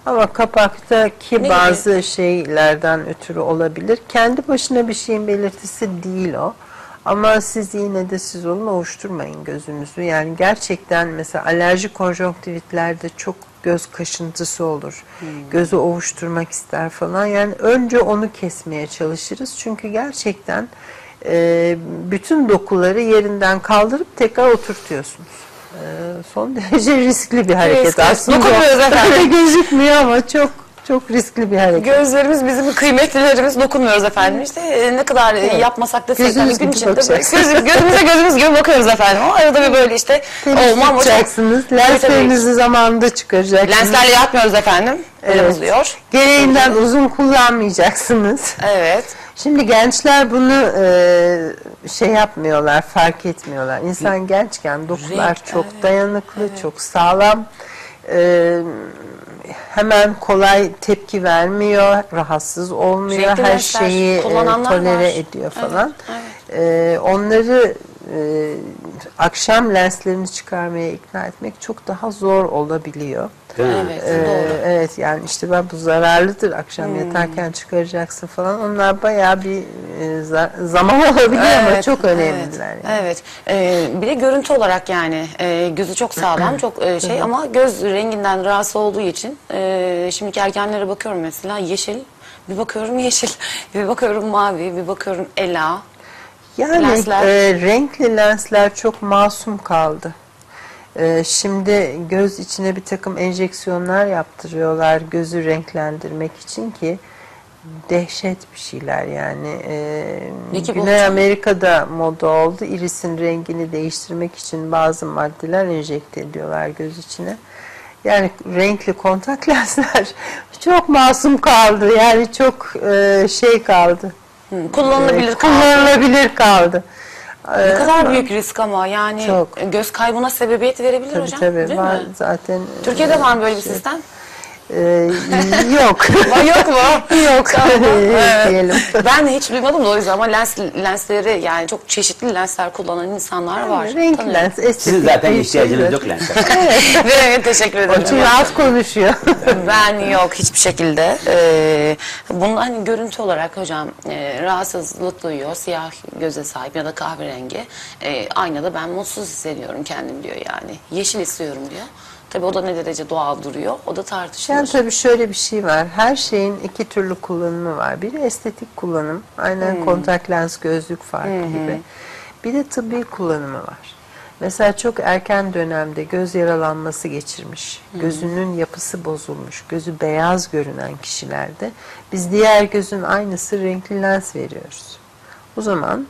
Ama kapaktaki bazı şeylerden ötürü olabilir. Kendi başına bir şeyin belirtisi değil o. Ama siz yine de siz onu ovuşturmayın gözünüzü. Yani gerçekten mesela alerji konjonktivitlerde çok göz kaşıntısı olur. Gözü ovuşturmak ister falan. Yani önce onu kesmeye çalışırız. Çünkü gerçekten bütün dokuları yerinden kaldırıp tekrar oturtuyorsunuz. Son derece riskli bir hareket aslında. Dokunmuyoruz efendim. Öyle gözükmüyor ama çok riskli bir hareket. Gözlerimiz bizim kıymetlilerimiz, dokunmuyoruz efendim. İşte ne kadar yapmasak da Gözünüz gün gibi içinde bakacaksınız. gözümüze gibi bakıyoruz efendim. O arada bir böyle işte olmam o Yapacaksınız. Lenslerinizi zamanında çıkaracaksınız. Lenslerle yapmıyoruz efendim. Evet. Oluyor. Gereğinden uzun kullanmayacaksınız. Evet. Şimdi gençler bunu şey yapmıyorlar, fark etmiyorlar. İnsan gençken dokular çok dayanıklı, çok sağlam. Hemen kolay tepki vermiyor, rahatsız olmuyor, Renkli her lensler şeyi kullananlar tolere var. ediyor falan. Evet. Onları akşam lenslerini çıkarmaya ikna etmek çok daha zor olabiliyor. Evet, doğru. Evet, yani işte ben bu zararlıdır, akşam yatarken çıkaracaksın falan. Onlar bayağı bir zaman alabiliyor ama çok önemliler. Yani. Evet. Bir de görüntü olarak yani gözü çok sağlam, çok şey ama göz renginden rahatsız olduğu için şimdiki erkenlere bakıyorum mesela yeşil, bir bakıyorum yeşil, bir bakıyorum mavi, bir bakıyorum ela. Yani lensler. Renkli lensler çok masum kaldı. Şimdi göz içine bir takım enjeksiyonlar yaptırıyorlar gözü renklendirmek için ki dehşet bir şeyler yani. Güney Amerika'da moda oldu. İrisin rengini değiştirmek için bazı maddeler enjekte ediyorlar göz içine. Yani renkli kontak lensler çok masum kaldı. Yani çok şey kaldı. Kullanılabilir kaldı. Ne kadar büyük risk ama yani çok. Göz kaybına sebebiyet verebilir hocam. Tabii var mi? Zaten. Türkiye'de var mı böyle bir sistem? Yok. Yok mu? Yok. Evet. Diyelim. Ben de hiç duymadım da o yüzden ama lensleri yani çok çeşitli lensler kullanan insanlar var. Renkli lens, estetik. Sizin zaten bir ihtiyacınız şey yok lense. Evet, teşekkür ederim. Çünkü rahat konuşuyor. Ben yok hiçbir şekilde. Bunun hani görüntü olarak hocam rahatsızlık duyuyor. Siyah göze sahip ya da kahverengi. Aynada ben mutsuz hissediyorum kendim diyor yani. Yeşil istiyorum diyor. Tabii o da ne derece doğal duruyor. O da tartışılır. Yani tabii şöyle bir şey var. Her şeyin iki türlü kullanımı var. Biri estetik kullanım. Aynen kontak lens, gözlük farkı gibi. Bir de tıbbi kullanımı var. Mesela çok erken dönemde göz yaralanması geçirmiş, gözünün yapısı bozulmuş, gözü beyaz görünen kişilerde biz diğer gözün aynısı renkli lens veriyoruz. O zaman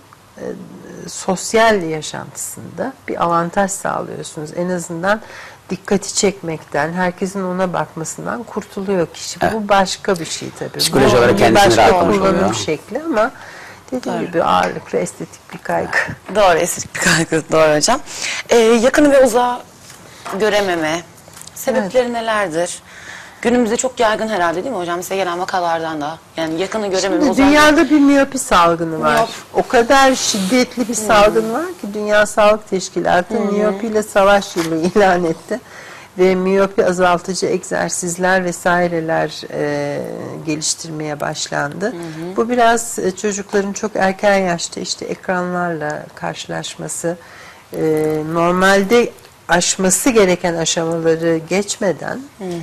sosyal yaşantısında bir avantaj sağlıyorsunuz. En azından dikkati çekmekten, herkesin ona bakmasından kurtuluyor kişi. Evet. Bu başka bir şey tabii. Psikoloji olarak kendisini rahatlamış oluyor. Kullanım şekli ama dediğim gibi ağırlıklı estetik bir kaygı. Doğru, estetik bir kaygı. Doğru hocam. Yakını ve uzağı görememe sebepleri nelerdir? Günümüzde çok yaygın herhalde değil mi hocam? Size gelen vakalardan da. Yani yakını görememe, Şimdi uzağı... dünyada bir miyopi salgını var. O kadar şiddetli bir salgın var ki Dünya Sağlık Teşkilatı miyopi ile savaş yılı ilan etti. Ve miyopi azaltıcı egzersizler vesaireler geliştirmeye başlandı. Bu biraz çocukların çok erken yaşta işte ekranlarla karşılaşması, normalde aşması gereken aşamaları geçmeden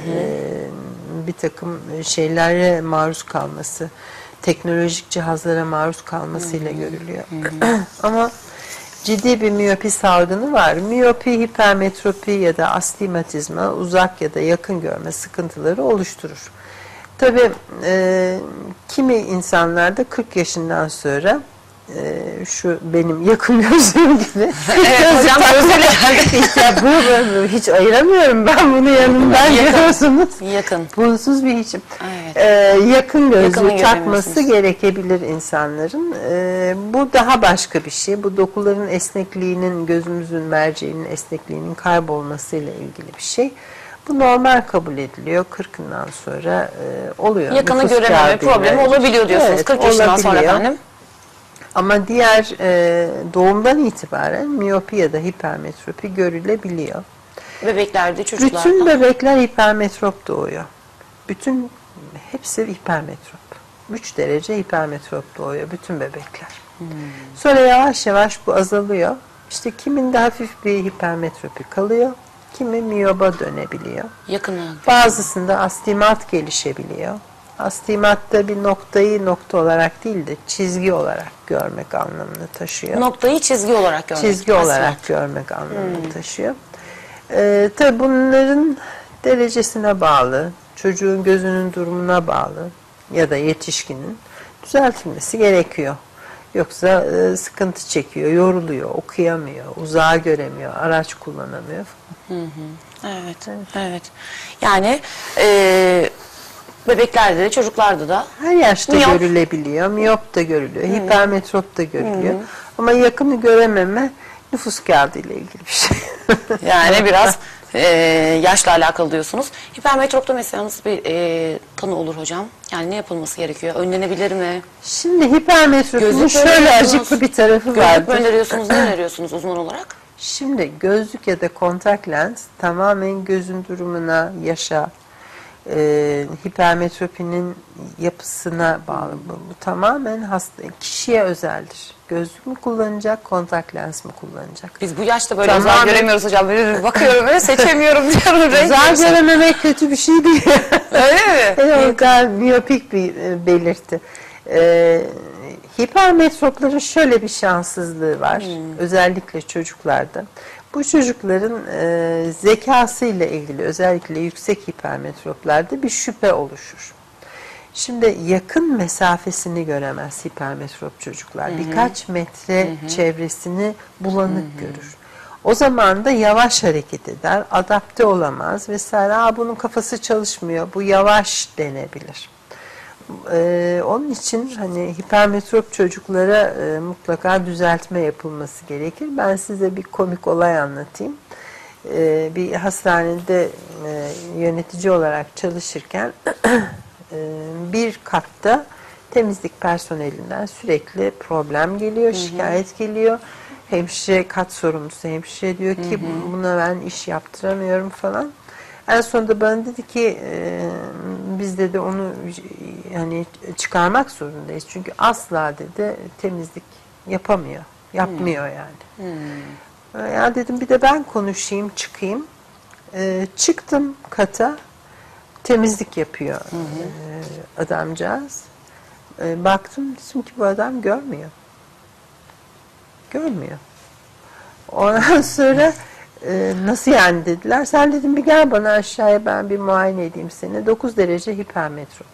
bir takım şeylere maruz kalması, teknolojik cihazlara maruz kalmasıyla görülüyor. Ama ciddi bir miyopi salgını var. Miyopi, hipermetropi ya da astigmatizma, uzak ya da yakın görme sıkıntıları oluşturur. Tabii kimi insanlarda 40 yaşından sonra şu benim yakın gözlüğüm gibi. Evet hocam gözüyle geldi. Bu hiç ayıramıyorum ben bunu yanımdan görüyorsunuz. Yakın. Bunsuz bir hiçim. Evet. Yakın gözlüğü Yakını takması gerekebilir insanların. Bu daha başka bir şey. Bu dokuların esnekliğinin, gözümüzün merceğinin esnekliğinin kaybolmasıyla ilgili bir şey. Bu normal kabul ediliyor. 40'ından sonra oluyor. Yakını görememe problemi olabiliyor diyorsunuz. Evet, 40 yaşından sonra efendim. Ama diğer doğumdan itibaren miyopi ya da hipermetropi görülebiliyor. Bebeklerde, çocuklarda. Bütün bebekler hipermetrop doğuyor. bütün hepsi hipermetrop. 3 derece hipermetrop doğuyor bütün bebekler. Sonra yavaş yavaş bu azalıyor. İşte kiminde hafif bir hipermetropi kalıyor. Kimi miyoba dönebiliyor. Yakına. Bazısında astigmat gelişebiliyor. Astigmatta bir noktayı nokta olarak değil de çizgi olarak görmek anlamını taşıyor. Noktayı çizgi olarak görmek. Çizgi olarak görmek anlamını taşıyor. Tabii bunların derecesine bağlı, çocuğun gözünün durumuna bağlı ya da yetişkinin düzeltilmesi gerekiyor. Yoksa sıkıntı çekiyor, yoruluyor, okuyamıyor, uzağa göremiyor, araç kullanamıyor. Evet. Yani bebeklerde de çocuklarda da her yaşta miyop görülebiliyor, miyop da görülüyor, hipermetrop da görülüyor. Ama yakını görememe nüfus kağıdı ile ilgili bir şey. yani biraz yaşla alakalı diyorsunuz. Hipermetropta mesela nasıl bir tanı olur hocam? Yani ne yapılması gerekiyor? Önlenebilir mi? Şimdi hipermetropinin Gözlük şöyle öneriyorsunuz. acıklı bir tarafı Gözlük vardır. öneriyorsunuz, ne öneriyorsunuz uzman olarak? Şimdi gözlük ya da kontak lens tamamen gözün durumuna, yaşa, hipermetropinin yapısına bağlı. Bu tamamen kişiye özeldir. Gözlük mü kullanacak, kontak lens mi kullanacak? Biz bu yaşta böyle Tamamen- uzağa göremiyoruz hocam. Böyle bakıyorum böyle seçemiyorum diyorum. Uzağa görememek kötü bir şey değil. Öyle mi? O kadar miyopik bir belirti. Hipermetropların şöyle bir şanssızlığı var. Özellikle çocuklarda. Bu çocukların zekası ile ilgili özellikle yüksek hipermetroplarda bir şüphe oluşur. Şimdi yakın mesafesini göremez hipermetrop çocuklar. Birkaç metre çevresini bulanık görür. O zaman da yavaş hareket eder, adapte olamaz vesaire. Bunun kafası çalışmıyor, bu yavaş denebilir. Onun için hani hipermetrop çocuklara mutlaka düzeltme yapılması gerekir. Ben size bir komik olay anlatayım. Bir hastanede yönetici olarak çalışırken bir katta temizlik personelinden sürekli problem geliyor, şikayet geliyor. Hemşire, kat sorumlusu hemşire diyor ki buna ben iş yaptıramıyorum falan. En sonunda bana dedi ki biz dedi onu hani çıkarmak zorundayız. Çünkü asla dedi temizlik yapamıyor. Yapmıyor yani. Ya dedim bir de ben konuşayım, çıkayım. Çıktım kata. Temizlik yapıyor adamcağız. Baktım dedim ki bu adam görmüyor. Görmüyor. Ondan sonra nasıl yani dediler. Sen dedim bir gel bana aşağıya ben bir muayene edeyim seni. 9 derece hipermetrop.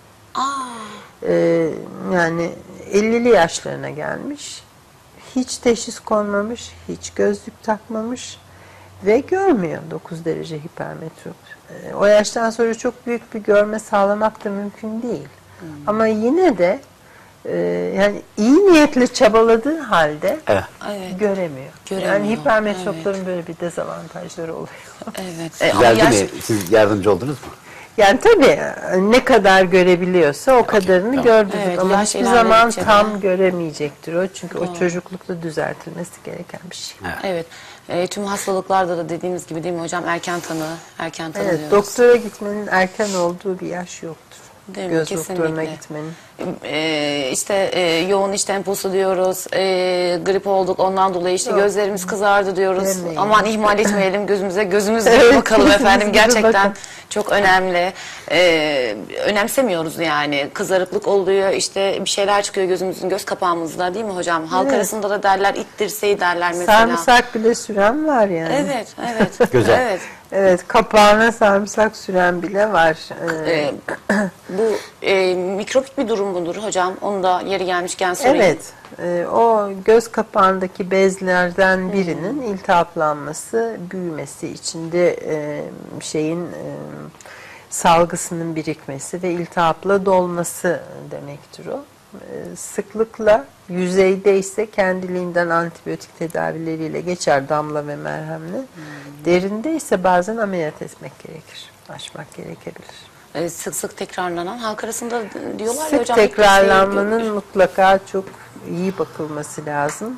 Yani 50'li yaşlarına gelmiş. Hiç teşhis konmamış. Hiç gözlük takmamış. Ve görmüyor 9 derece hipermetrop. O yaştan sonra çok büyük bir görme sağlamak da mümkün değil. Ama yine de yani iyi niyetle çabaladığı halde göremiyor. Yani hipermetropların böyle bir dezavantajları oluyor. Evet. Düzeldi mi? Siz yardımcı oldunuz mu? Yani tabii ne kadar görebiliyorsa o kadarını gördük ama yaş hiçbir zaman ilerledikçe tam göremeyecektir o. Çünkü o çocuklukta düzeltilmesi gereken bir şey. Evet. Tüm hastalıklarda da dediğimiz gibi değil mi hocam? Erken tanı Evet, diyoruz. doktora gitmenin erken olduğu bir yaş yoktur. Değil mi? Göz Kesinlikle. doktoruna gitmenin. İşte yoğun iş temposu diyoruz, grip olduk ondan dolayı işte gözlerimiz kızardı diyoruz. Demeyin. Aman ihmal etmeyelim gözümüzle Evet, bakalım efendim. gözümüze Gerçekten bakın. çok önemli. Önemsemiyoruz yani. Kızarıklık oluyor, işte bir şeyler çıkıyor gözümüzün göz kapağımızda değil mi hocam? Halk arasında da derler it dirseği derler mesela. Sarımsak bile süren var yani. Evet. Göze. Evet. Evet, kapağına sarımsak süren bile var. Bu mikropik bir durum mudur hocam? Onu da yeri gelmişken sorayım. Evet, o göz kapağındaki bezlerden birinin iltihaplanması, büyümesi, içinde salgısının birikmesi ve iltihapla dolması demektir o. Sıklıkla yüzeyde ise kendiliğinden antibiyotik tedavileriyle geçer damla ve merhemle. Derinde ise bazen ameliyat etmek gerekir, açmak gerekebilir. Sık sık tekrarlanan halk arasında diyorlar ya Sık hocam. tekrarlanmanın mutlaka çok iyi bakılması lazım.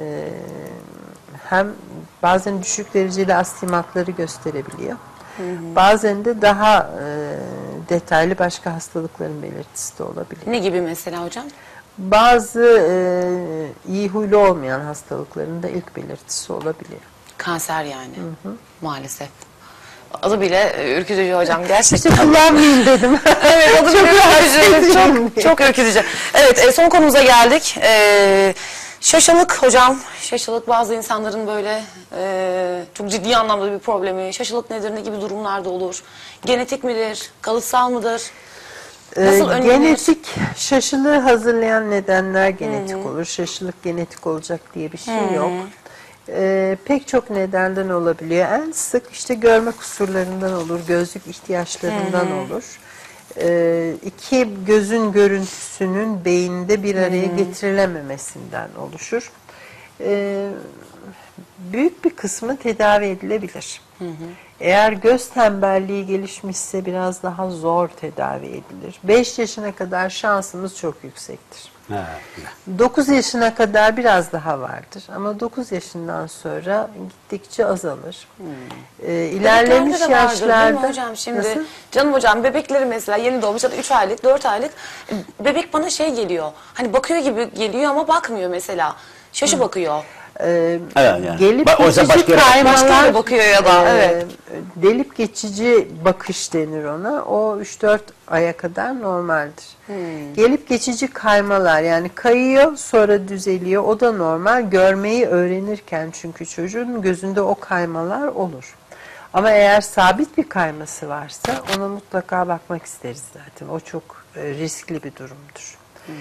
Hem bazen düşük dereceli astigmatları gösterebiliyor. Bazen de daha detaylı başka hastalıkların belirtisi de olabilir. Ne gibi mesela hocam? Bazı iyi huylu olmayan hastalıkların da ilk belirtisi olabiliyor. Kanser yani. Maalesef. Adı bile ürkütücü hocam gerçekten. İşte kullanmayayım dedim. Evet, adı bile ürkütücü. Çok ürkütücü. Evet, son konumuza geldik. Şaşılık hocam. Şaşılık bazı insanların böyle çok ciddi anlamda bir problemi. Şaşılık nedir? Ne gibi durumlarda olur? Genetik midir? Kalıtsal mıdır? Nasıl önlenir? Genetik, şaşılığı hazırlayan nedenler genetik olur. Şaşılık genetik olacak diye bir şey yok. Pek çok nedenden olabiliyor. En sık işte görme kusurlarından olur, gözlük ihtiyaçlarından olur. İki gözün görüntüsünün beyinde bir araya getirilememesinden oluşur. Büyük bir kısmı tedavi edilebilir. Eğer göz tembelliği gelişmişse biraz daha zor tedavi edilir. 5 yaşına kadar şansımız çok yüksektir. 9 yaşına kadar biraz daha vardır ama 9 yaşından sonra gittikçe azalır. İlerlemiş Bebeklerde de vardır, yaşlarda... değil mi hocam şimdi? Nasıl? Canım hocam, bebekleri mesela yeni doğmuş ya da 3 aylık 4 aylık bebek bana şey geliyor. Hani bakıyor gibi geliyor ama bakmıyor mesela. Şaşı bakıyor. Evet, yani. Gelip Oysa geçici başka kaymalar, bakıyor ya da, evet. delip geçici bakış denir ona. O 3-4 aya kadar normaldir. Gelip geçici kaymalar, yani kayıyor sonra düzeliyor, o da normal. Görmeyi öğrenirken çünkü çocuğun gözünde o kaymalar olur. Ama eğer sabit bir kayması varsa ona mutlaka bakmak isteriz zaten. O çok riskli bir durumdur.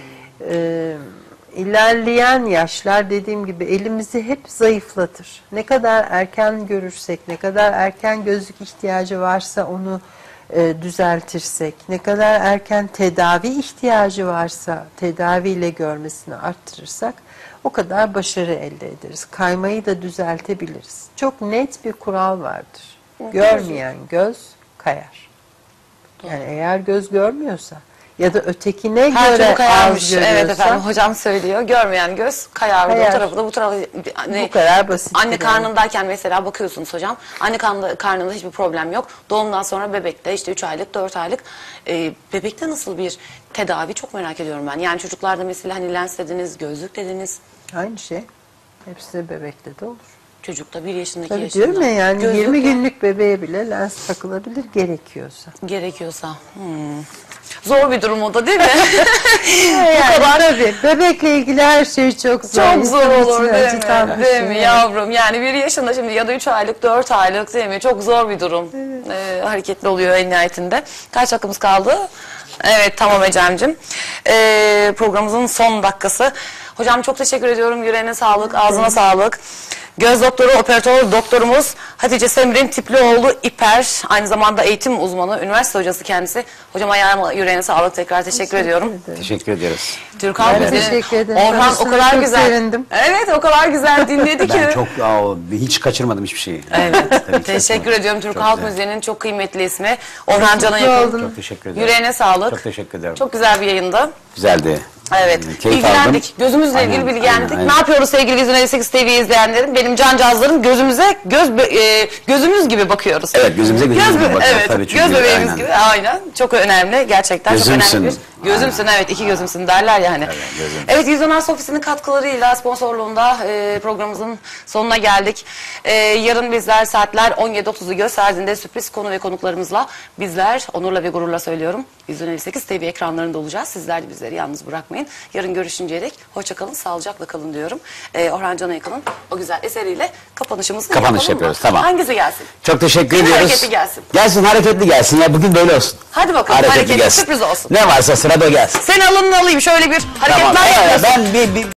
İlerleyen yaşlar dediğim gibi elimizi hep zayıflatır. Ne kadar erken görürsek, ne kadar erken gözlük ihtiyacı varsa onu düzeltirsek, ne kadar erken tedavi ihtiyacı varsa tedaviyle görmesini arttırırsak o kadar başarı elde ederiz. Kaymayı da düzeltebiliriz. Çok net bir kural vardır. Görmeyen göz kayar. Yani eğer göz görmüyorsa ya da ötekine göre az görüyorsa. Evet efendim, hocam söylüyor. Görmeyen göz kayar. O tarafı da bu tarafı. Bu kadar basit. Anne karnındayken mesela bakıyorsunuz hocam. Anne karnında hiçbir problem yok. Doğumdan sonra bebekte işte 3 aylık 4 aylık bebekte nasıl bir tedavi çok merak ediyorum ben. Yani çocuklarda mesela hani lens dediniz, gözlük dediniz. Aynı şey. Hepsi de bebekte de olur. Çocukta 1 yaşındaki Tabii yaşında. diyorum ya, yani Gözlük 20 günlük bebeğe bile lens takılabilir gerekiyorsa. gerekiyorsa. Zor bir durum o da değil mi? Yani tabii bebekle ilgili her şey çok zor. Çok zor İnsan olur içine değil acıtan mi? bir Değil şey. mi yavrum? Yani 1 yaşında şimdi ya da 3 aylık 4 aylık değil mi? Çok zor bir durum. Hareketli oluyor en nihayetinde. Kaç dakikamız kaldı? Evet, tamam Ecem'cim. Programımızın son dakikası. Hocam çok teşekkür ediyorum. Yüreğine sağlık, ağzına sağlık. Göz doktoru, operatör doktorumuz Hatice Semrin Tiplioğlu İper. Aynı zamanda eğitim uzmanı, üniversite hocası kendisi. Hocam ayağıma, yüreğine sağlık. Tekrar teşekkür ediyorum. Teşekkür ediyoruz. Türkan Ben bizi, teşekkür ederim. Orhan o kadar Çok güzel. sevindim. Evet, o kadar güzel dinledi ki. Ben çok hiç kaçırmadım hiçbir şeyi. Evet. Teşekkür ediyorum. Türk Çok Halk güzel. Müziği'nin çok kıymetli ismi. Orhan Can'a yakın. Çok teşekkür ederim. Yüreğine sağlık. Çok teşekkür ederim. Çok güzel bir yayındı. Güzeldi. Evet. Keyif Bilgilendik. aldım. Gözümüzle ilgili Aynen, bilgilendik. aynen. Ne yapıyoruz sevgili Vizyon 58 TV izleyenlerim? Benim cancağızlarım gözümüze gözümüz gibi bakıyoruz. Evet, gözümüze gözümüz gibi bakıyoruz. Evet, Tabii çünkü, göz bebeğimiz aynen. gibi. Aynen. Çok önemli. Gerçekten Gözümsün. çok önemli bir. Gözümsün, evet, iki gözümsün derler yani. Evet, gözüm. Evet, Vizyon Ars Ofisi'nin katkılarıyla, sponsorluğunda programımızın sonuna geldik. Yarın bizler saatler 17.30'u gösterdiğinde sürpriz konu ve konuklarımızla bizler onurla ve gururla söylüyorum. Vizyon 58 TV ekranlarında olacağız. Sizler de bizleri yalnız bırakmayın. Yarın görüşünceye dek hoşça kalın, sağlıcakla kalın diyorum. Orhan Can'a yakının o güzel eseriyle kapanışımızı Kapanış yapalım mı? yapıyoruz, tamam. Hangisi gelsin? Çok teşekkür Kim ediyoruz. hareketli gelsin? Gelsin, hareketli gelsin ya, bugün böyle olsun. Hadi bakalım, hareketli sürpriz olsun. Ne varsa sırada o gelsin. Sen alınını alayım, şöyle bir hareketler Tamam. yapıyorsun. Ben bir